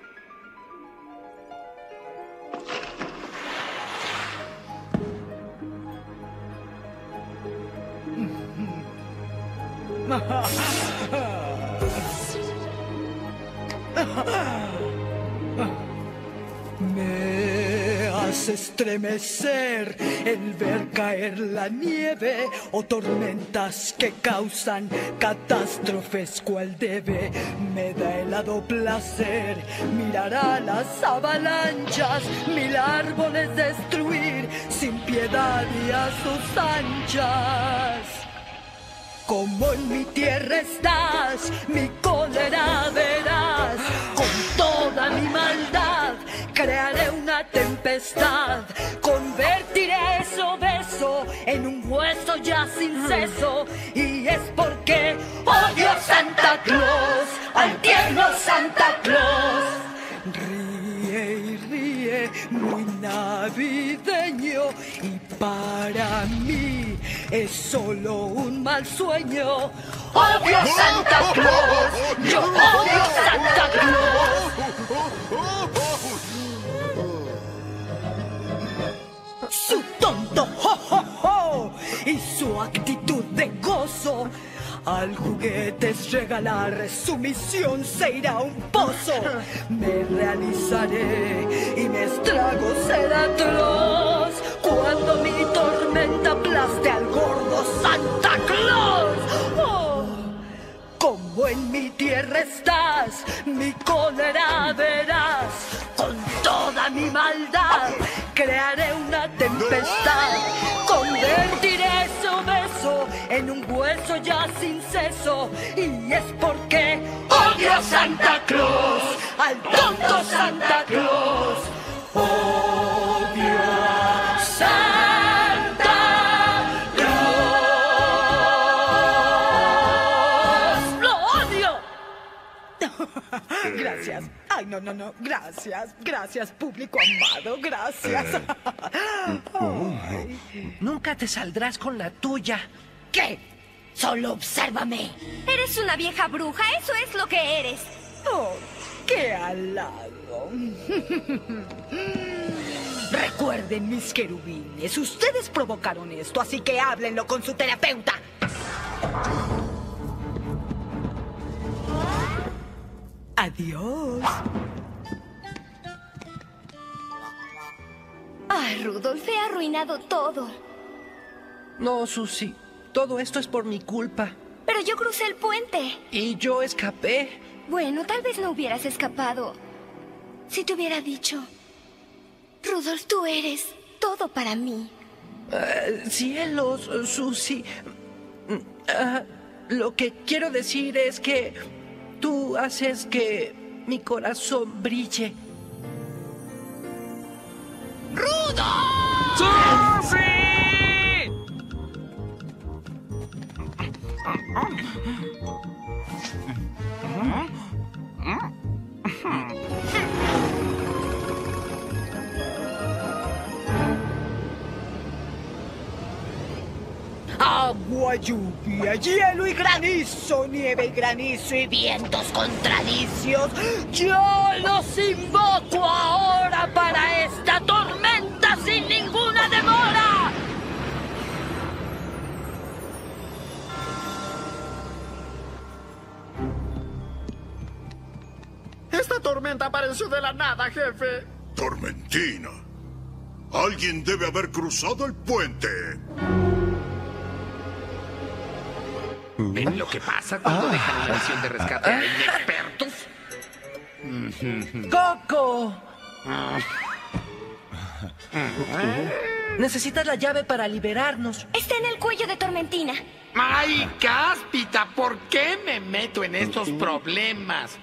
Me hace estremecer el ver caer la nieve o tormentas que causan catástrofes cual debe. Me da helado placer mirar a las avalanchas, mil árboles destruir sin piedad y a sus anchas. Como en mi tierra estás, mi cólera verás. Con toda mi maldad crearé una tempestad. Convertiré ese beso en un hueso ya sin seso. Y es porque odio a Santa Claus, al tierno Santa Claus. Ríe y ríe, muy navideño, y para mí es solo un mal sueño. ¡Odio a Santa Claus! ¡Yo odio a Santa Claus! Su tonto jo y su actitud de gozo. Al juguete es regalar, su misión se irá a un pozo. Me realizaré y mi estrago será atroz cuando mi tormenta aplaste al gordo Santa Claus. Oh, como en mi tierra estás, mi cólera verás. Con toda mi maldad crearé una tempestad. Convertiré ese beso en un hueso ya sin seso. Y es porque odio a Santa Claus, al tonto Santa Claus. Odio a Santa Claus. ¡Lo odio! Gracias. Ay, no. Gracias, público amado. Gracias. Nunca te saldrás con la tuya. ¿Qué? Solo obsérvame. Eres una vieja bruja, eso es lo que eres. Oh, qué halago. Recuerden, mis querubines, ustedes provocaron esto, así que háblenlo con su terapeuta. Adiós. Ay, Rudolf, he arruinado todo. No, Susie. todo esto es por mi culpa. Pero yo crucé el puente. Y yo escapé. Bueno, tal vez no hubieras escapado si te hubiera dicho: Rudolf, tú eres todo para mí. Cielos, Susie. Lo que quiero decir es que tú haces que mi corazón brille. ¡Rudolf! ¡Susie! Agua, lluvia, hielo y granizo, nieve y granizo y vientos contradicios. Yo los invoco ahora para esta tormenta sin ninguna demora. Esta tormenta apareció de la nada, jefe. Tormentina. Alguien debe haber cruzado el puente. ¿Ven lo que pasa cuando dejan la misión de rescate a inexpertos? ¡Coco! Necesitas la llave para liberarnos. Está en el cuello de Tormentina. ¡Ay, Cáspita! ¿Por qué me meto en estos problemas?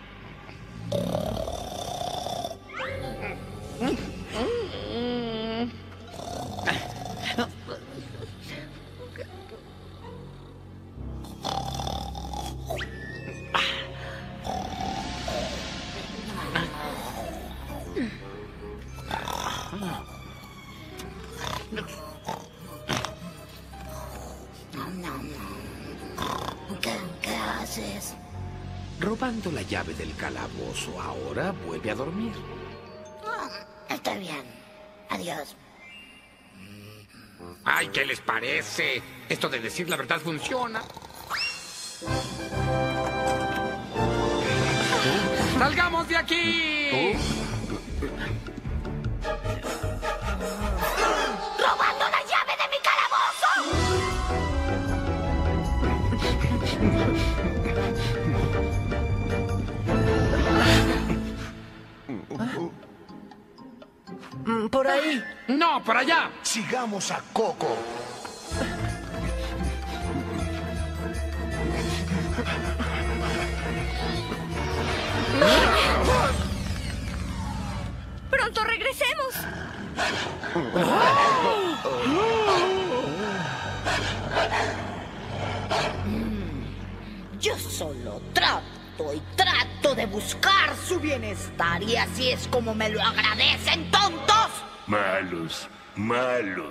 ¿Qué haces? Robando la llave del calabozo, ahora vuelve a dormir. Está bien. Adiós. Ay, ¿qué les parece? Esto de decir la verdad funciona. ¡Salgamos de aquí! ¡Robando la llave de mi calabozo! Por ahí. No, por allá. Sigamos a Coco. ¡Pronto regresemos! Yo solo trato y trato de buscar su bienestar y así es como me lo agradecen, tontos. Malos, malos.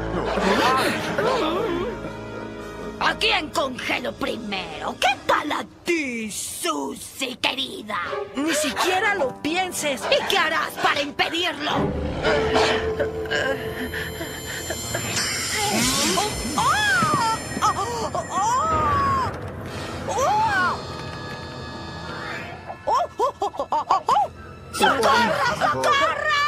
¿A quién congelo primero? ¿Qué tal a ti, Susie, querida? Ni siquiera lo pienses. ¿Y qué harás para impedirlo? ¡Socorro, socorro!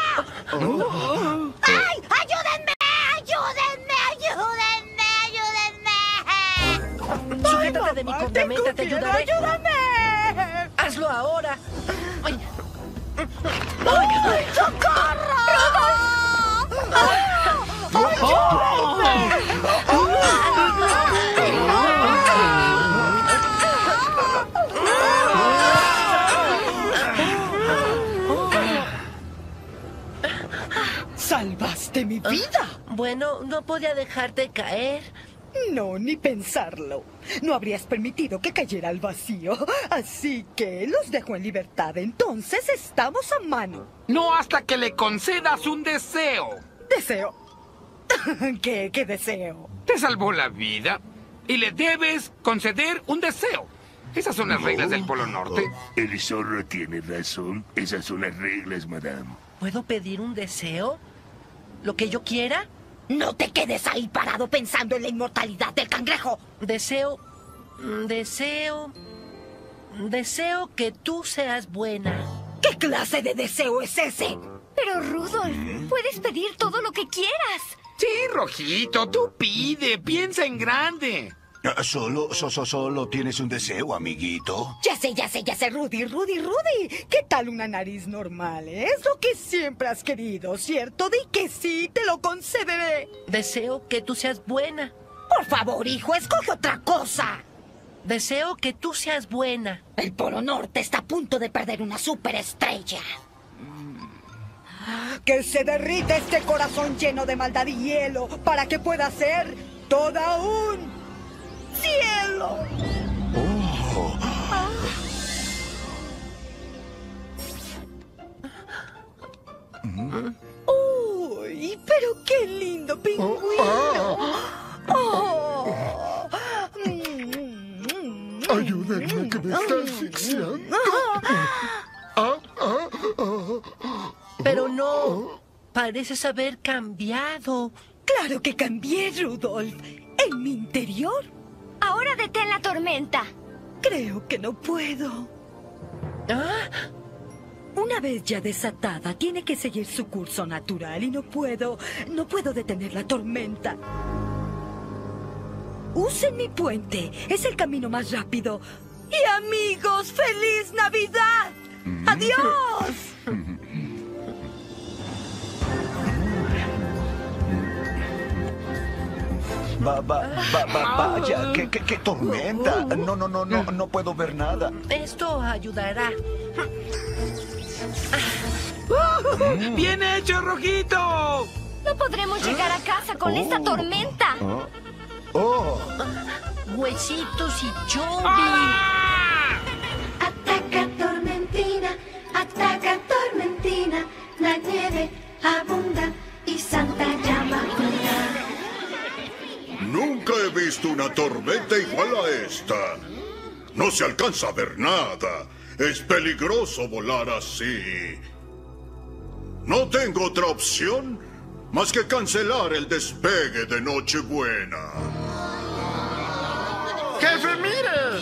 ¡Ay, ayúdenme! ¡Ayúdenme! ¡Ayúdenme! ¡Ayúdenme! Sujétate de mi cornamenta, te ayudaré. ¡Ayúdame! ¡Hazlo ahora! ¡Ay! ¡Ay, socorro! ¡Salvaste mi vida! Bueno, no podía dejarte caer. No, ni pensarlo. No habrías permitido que cayera al vacío. Así que los dejo en libertad. Entonces estamos a mano. No hasta que le concedas un deseo. ¿Deseo? ¿Qué deseo? Te salvó la vida y le debes conceder un deseo. Esas son las reglas del Polo Norte. El zorro tiene razón. Esas son las reglas, madame. ¿Puedo pedir un deseo? ¿Lo que yo quiera? No te quedes ahí parado pensando en la inmortalidad del cangrejo. Deseo que tú seas buena. ¿Qué clase de deseo es ese? Pero, Rudolf, puedes pedir todo lo que quieras. Sí, Rojito, tú pide, piensa en grande. Solo tienes un deseo, amiguito. Ya sé, Rudy. ¿Qué tal una nariz normal? Es lo que siempre has querido, ¿cierto? Di que sí, te lo concederé. Deseo que tú seas buena. Por favor, hijo, escoge otra cosa. Deseo que tú seas buena. El Polo Norte está a punto de perder una superestrella. Que se derrita este corazón lleno de maldad y hielo para que pueda ser toda un cielo. Uy, pero qué lindo pingüino. Ayúdenme, que me está asfixiando. Pero no, pareces haber cambiado. Claro que cambié, Rudolf. En mi interior. Ahora detén la tormenta. Creo que no puedo. Una vez ya desatada, tiene que seguir su curso natural y no puedo detener la tormenta. Usen mi puente, es el camino más rápido. Y amigos, ¡feliz Navidad! ¡Adiós! Vaya, qué tormenta. No puedo ver nada. Esto ayudará. ¡Bien hecho, Rojito! No podremos llegar a casa con esta tormenta. Huesitos y Chubby. Ataca tormentina, la nieve abunda y Santa llama a cuidar. Nunca he visto una tormenta igual a esta. No se alcanza a ver nada. Es peligroso volar así. No tengo otra opción más que cancelar el despegue de Nochebuena. ¡Jefe, mire!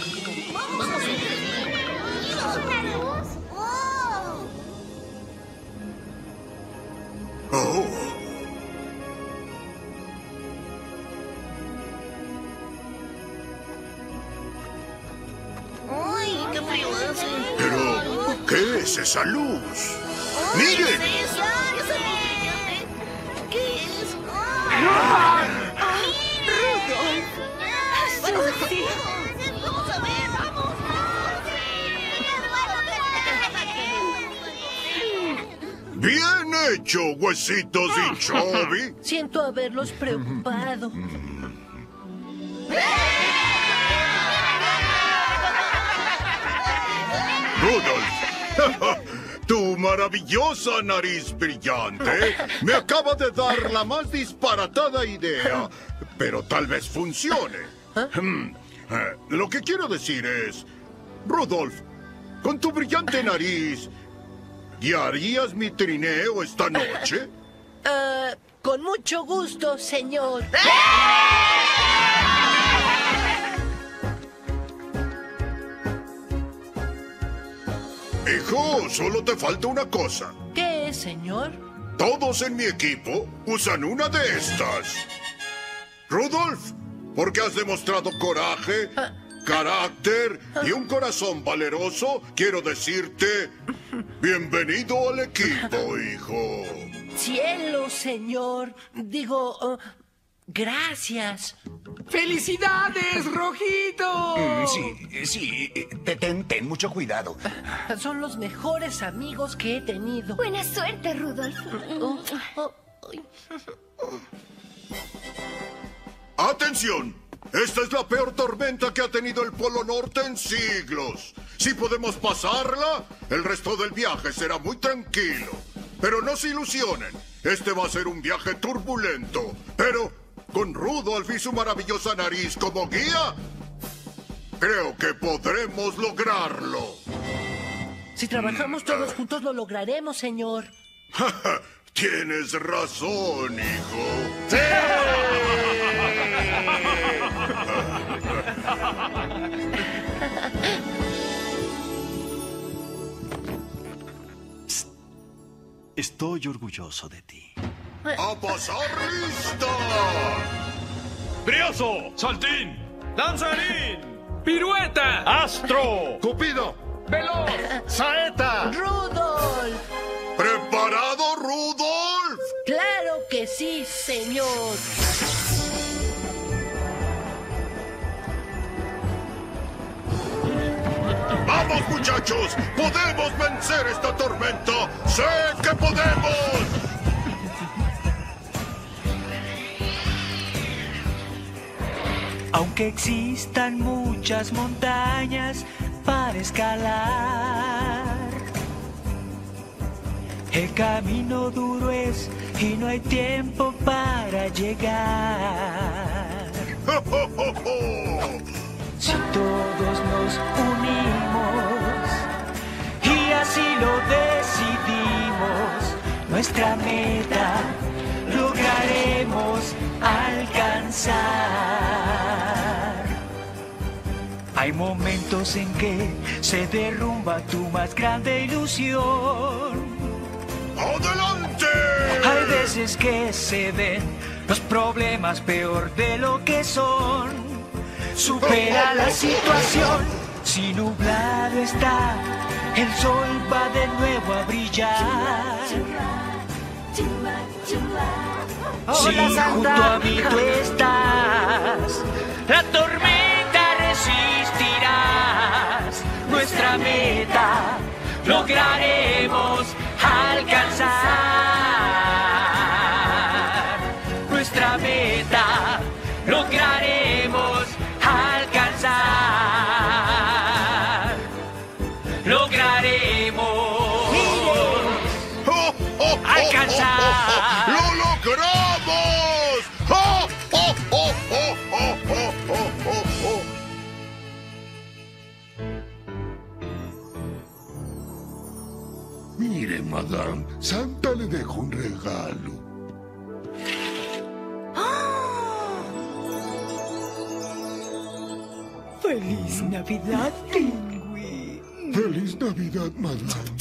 Oh. ¡Uy, qué frío hace! Pero, ¿qué es esa luz? ¡Miren! ¿Qué es eso? ¿Qué es? ¡Rudolf! ¡Sí! ¡Vamos a ver, vamos! ¡Bien hecho, Huesitos y Chubby! Siento haberlos preocupado. Rudolf, tu maravillosa nariz brillante me acaba de dar la más disparatada idea, pero tal vez funcione. Lo que quiero decir es, Rudolf, con tu brillante nariz, ¿guiarías mi trineo esta noche? Con mucho gusto, señor. Hijo, solo te falta una cosa. ¿Qué es, señor? Todos en mi equipo usan una de estas. Rudolf, porque has demostrado coraje, carácter y un corazón valeroso, quiero decirte, bienvenido al equipo, hijo. Cielo, señor. Digo, gracias. ¡Felicidades, Rojito! Sí. Ten mucho cuidado. Son los mejores amigos que he tenido. Buena suerte, Rudolf. ¡Atención! Esta es la peor tormenta que ha tenido el Polo Norte en siglos. Si podemos pasarla, el resto del viaje será muy tranquilo. Pero no se ilusionen, este va a ser un viaje turbulento. Pero con Rudolf y su maravillosa nariz como guía, creo que podremos lograrlo. Si trabajamos todos juntos lo lograremos, señor. Tienes razón, hijo. Estoy orgulloso de ti. ¡A pasar lista! ¡Brioso! ¡Saltín! ¡Danzarín! ¡Pirueta! ¡Astro! ¡Cupido! ¡Veloz! ¡Saeta! ¡Rudolf! ¿Preparado, Rudolf? ¡Claro que sí, señor! ¡Vamos, muchachos! ¡Podemos vencer esta tormenta! ¡Sé que podemos! Aunque existan muchas montañas para escalar, el camino duro es y no hay tiempo para llegar. Si todos nos unimos y así lo decidimos, nuestra meta lograremos alcanzar. Hay momentos en que se derrumba tu más grande ilusión. ¡Adelante! Hay veces que se ven los problemas peor de lo que son. Supera la situación. Si nublado está, el sol va de nuevo a brillar. Si junto a mí tú estás, la tormenta resistirás. Nuestra meta lograremos alcanzar. Nuestra meta lograremos alcanzar. Lograremos alcanzar. ¡Lo logramos! ¡Oh, oh, oh, oh, oh, oh, oh, oh, oh! Mire, madame, Santa le dejó un regalo. ¡Feliz Navidad, Pingüi! ¡Feliz Navidad, madame!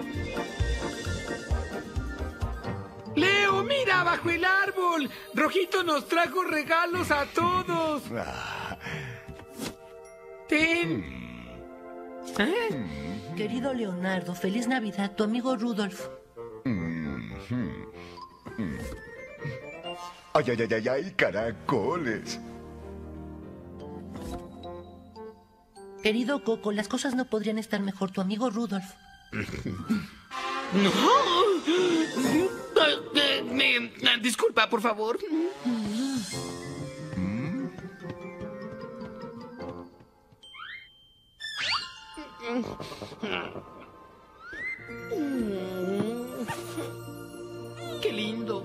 ¡Leo, mira, bajo el árbol! Rojito nos trajo regalos a todos. Ten. Querido Leonardo, feliz Navidad, tu amigo Rudolf. Ay, ay, ay, ay, ay, caracoles. Querido Coco, las cosas no podrían estar mejor, tu amigo Rudolf. ¡No! Disculpa, por favor. ¡Qué lindo!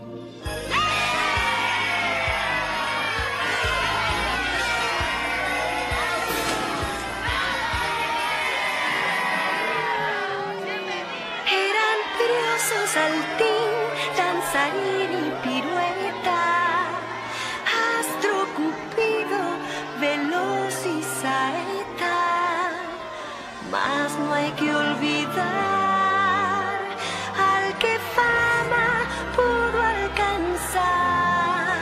Eran Brioso, Saltín, Danzarín y Pirueta, Astro, Cupido, Veloz y Saeta. Mas no hay que olvidar al que fama pudo alcanzar.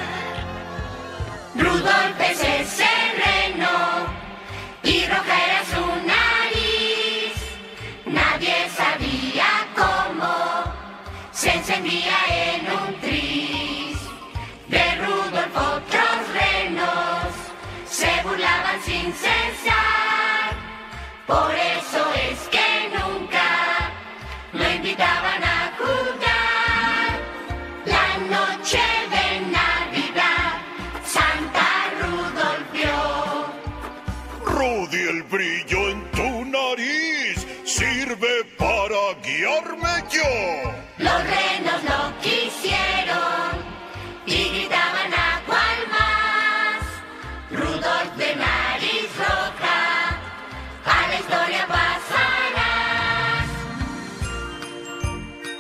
Rudolf es ese reno y roja era su nariz. Nadie sabía cómo se encendía en un tris. De Rudolf otros renos se burlaban sin cesar. Por eso es que nunca lo invitaban a jugar. La noche de Navidad Santa Rudolf vio. Rudy, el brillo en tu nariz sirve para guiarme yo. Los renos lo quisieron y gritaban a cual más. Rudolf de nariz roja, a la historia pasarás.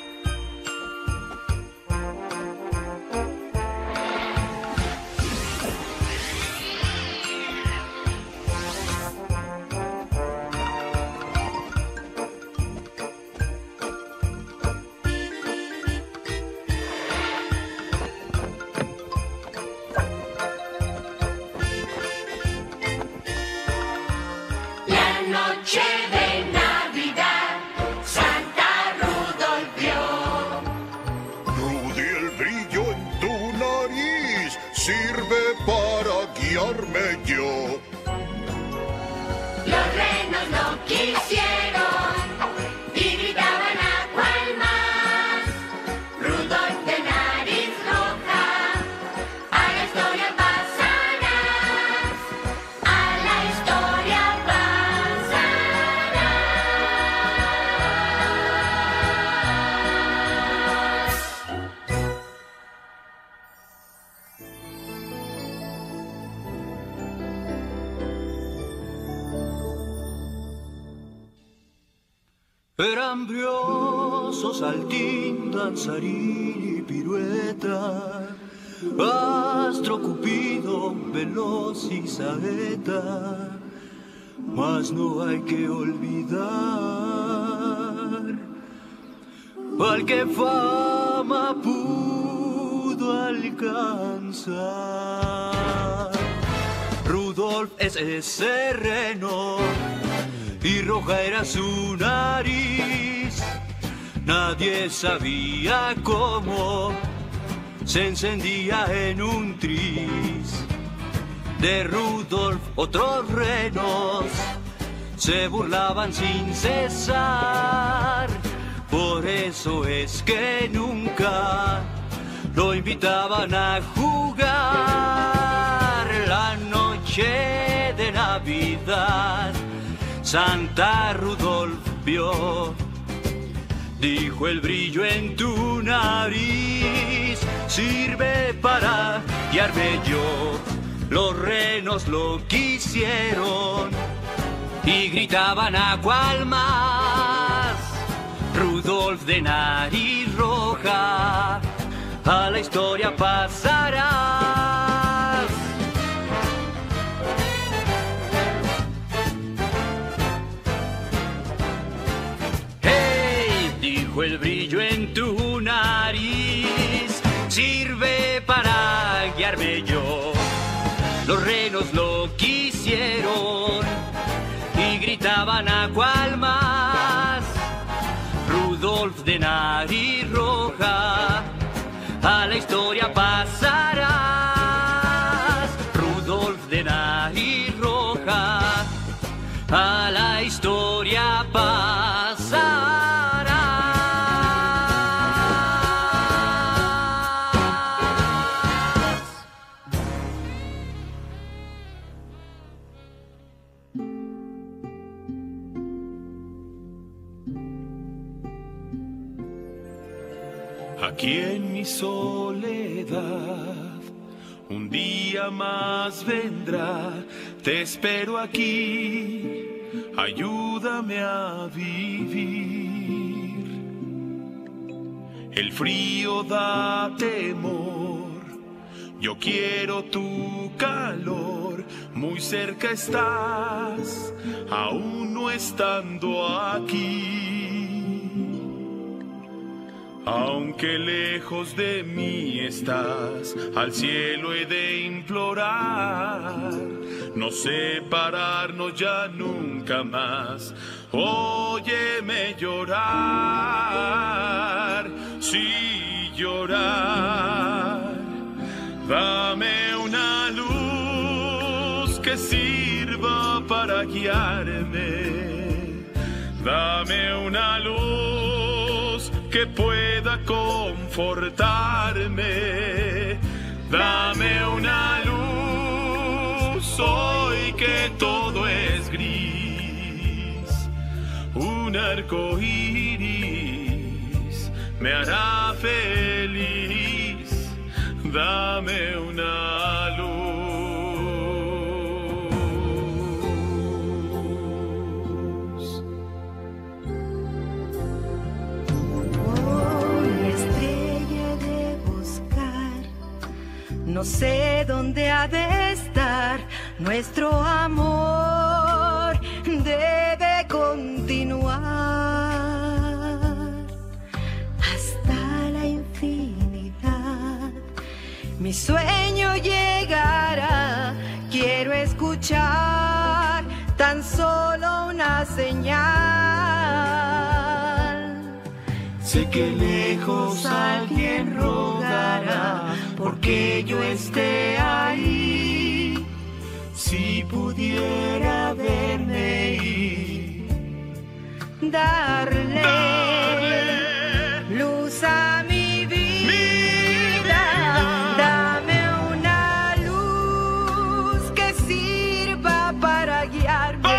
noche de Navidad, Santa Rudolf vio. Rudy, el brillo en tu nariz sirve para guiarme yo. Los renos lo quisieron y gritaban a cuál más. Rudolf de nariz roja, a la historia pasarás, a la historia pasarás. Eran brioso, saltín, danzarín y pirueta, astro, cupido, veloz y saeta, mas no hay que olvidar al que fama pudo alcanzar. Rudolf es ese reno y roja era su nariz. Nadie sabía cómo se encendía en un tris. De Rudolf otros renos se burlaban sin cesar. Por eso es que nunca lo invitaban a jugar. La noche de Navidad Santa Rudolf vio, dijo: el brillo en tu nariz sirve para guiarme yo. Los renos lo quisieron y gritaban a cuál más. Rudolf de nariz roja, a la historia pasarás. El brillo en tu nariz sirve para guiarme yo. Los renos lo quisieron y gritaban a cuál más. Rudolf de nariz roja, a la historia pasarás. Rudolf de nariz roja, a la historia pasarás. Aquí en mi soledad, un día más vendrá. Te espero aquí, ayúdame a vivir. El frío da temor, yo quiero tu calor. Muy cerca estás, aún no estando aquí. Aunque lejos de mí estás, al cielo he de implorar no separarnos ya nunca más. Óyeme llorar, sí llorar. Dame una luz que sirva para guiarme. Dame una luz que pueda confortarme. Dame una luz hoy que todo es gris. Un arco iris me hará feliz. Dame una luz. No sé dónde ha de estar nuestro amor, debe continuar hasta la infinidad. Mi sueño llegará, quiero escuchar tan solo unas señal. Sé que lejos alguien rogará porque yo esté ahí. Si pudiera verme y darle luz a mi vida. Dame una luz que sirva para guiarme.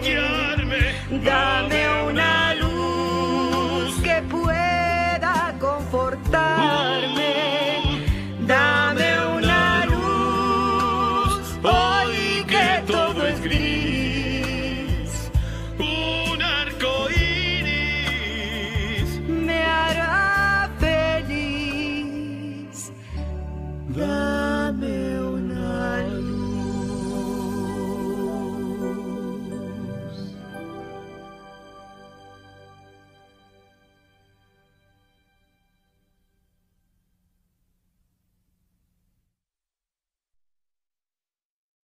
Dame una luz que pueda confortarme. Dame una luz hoy que todo es gris. Un arco iris me hará feliz. Dame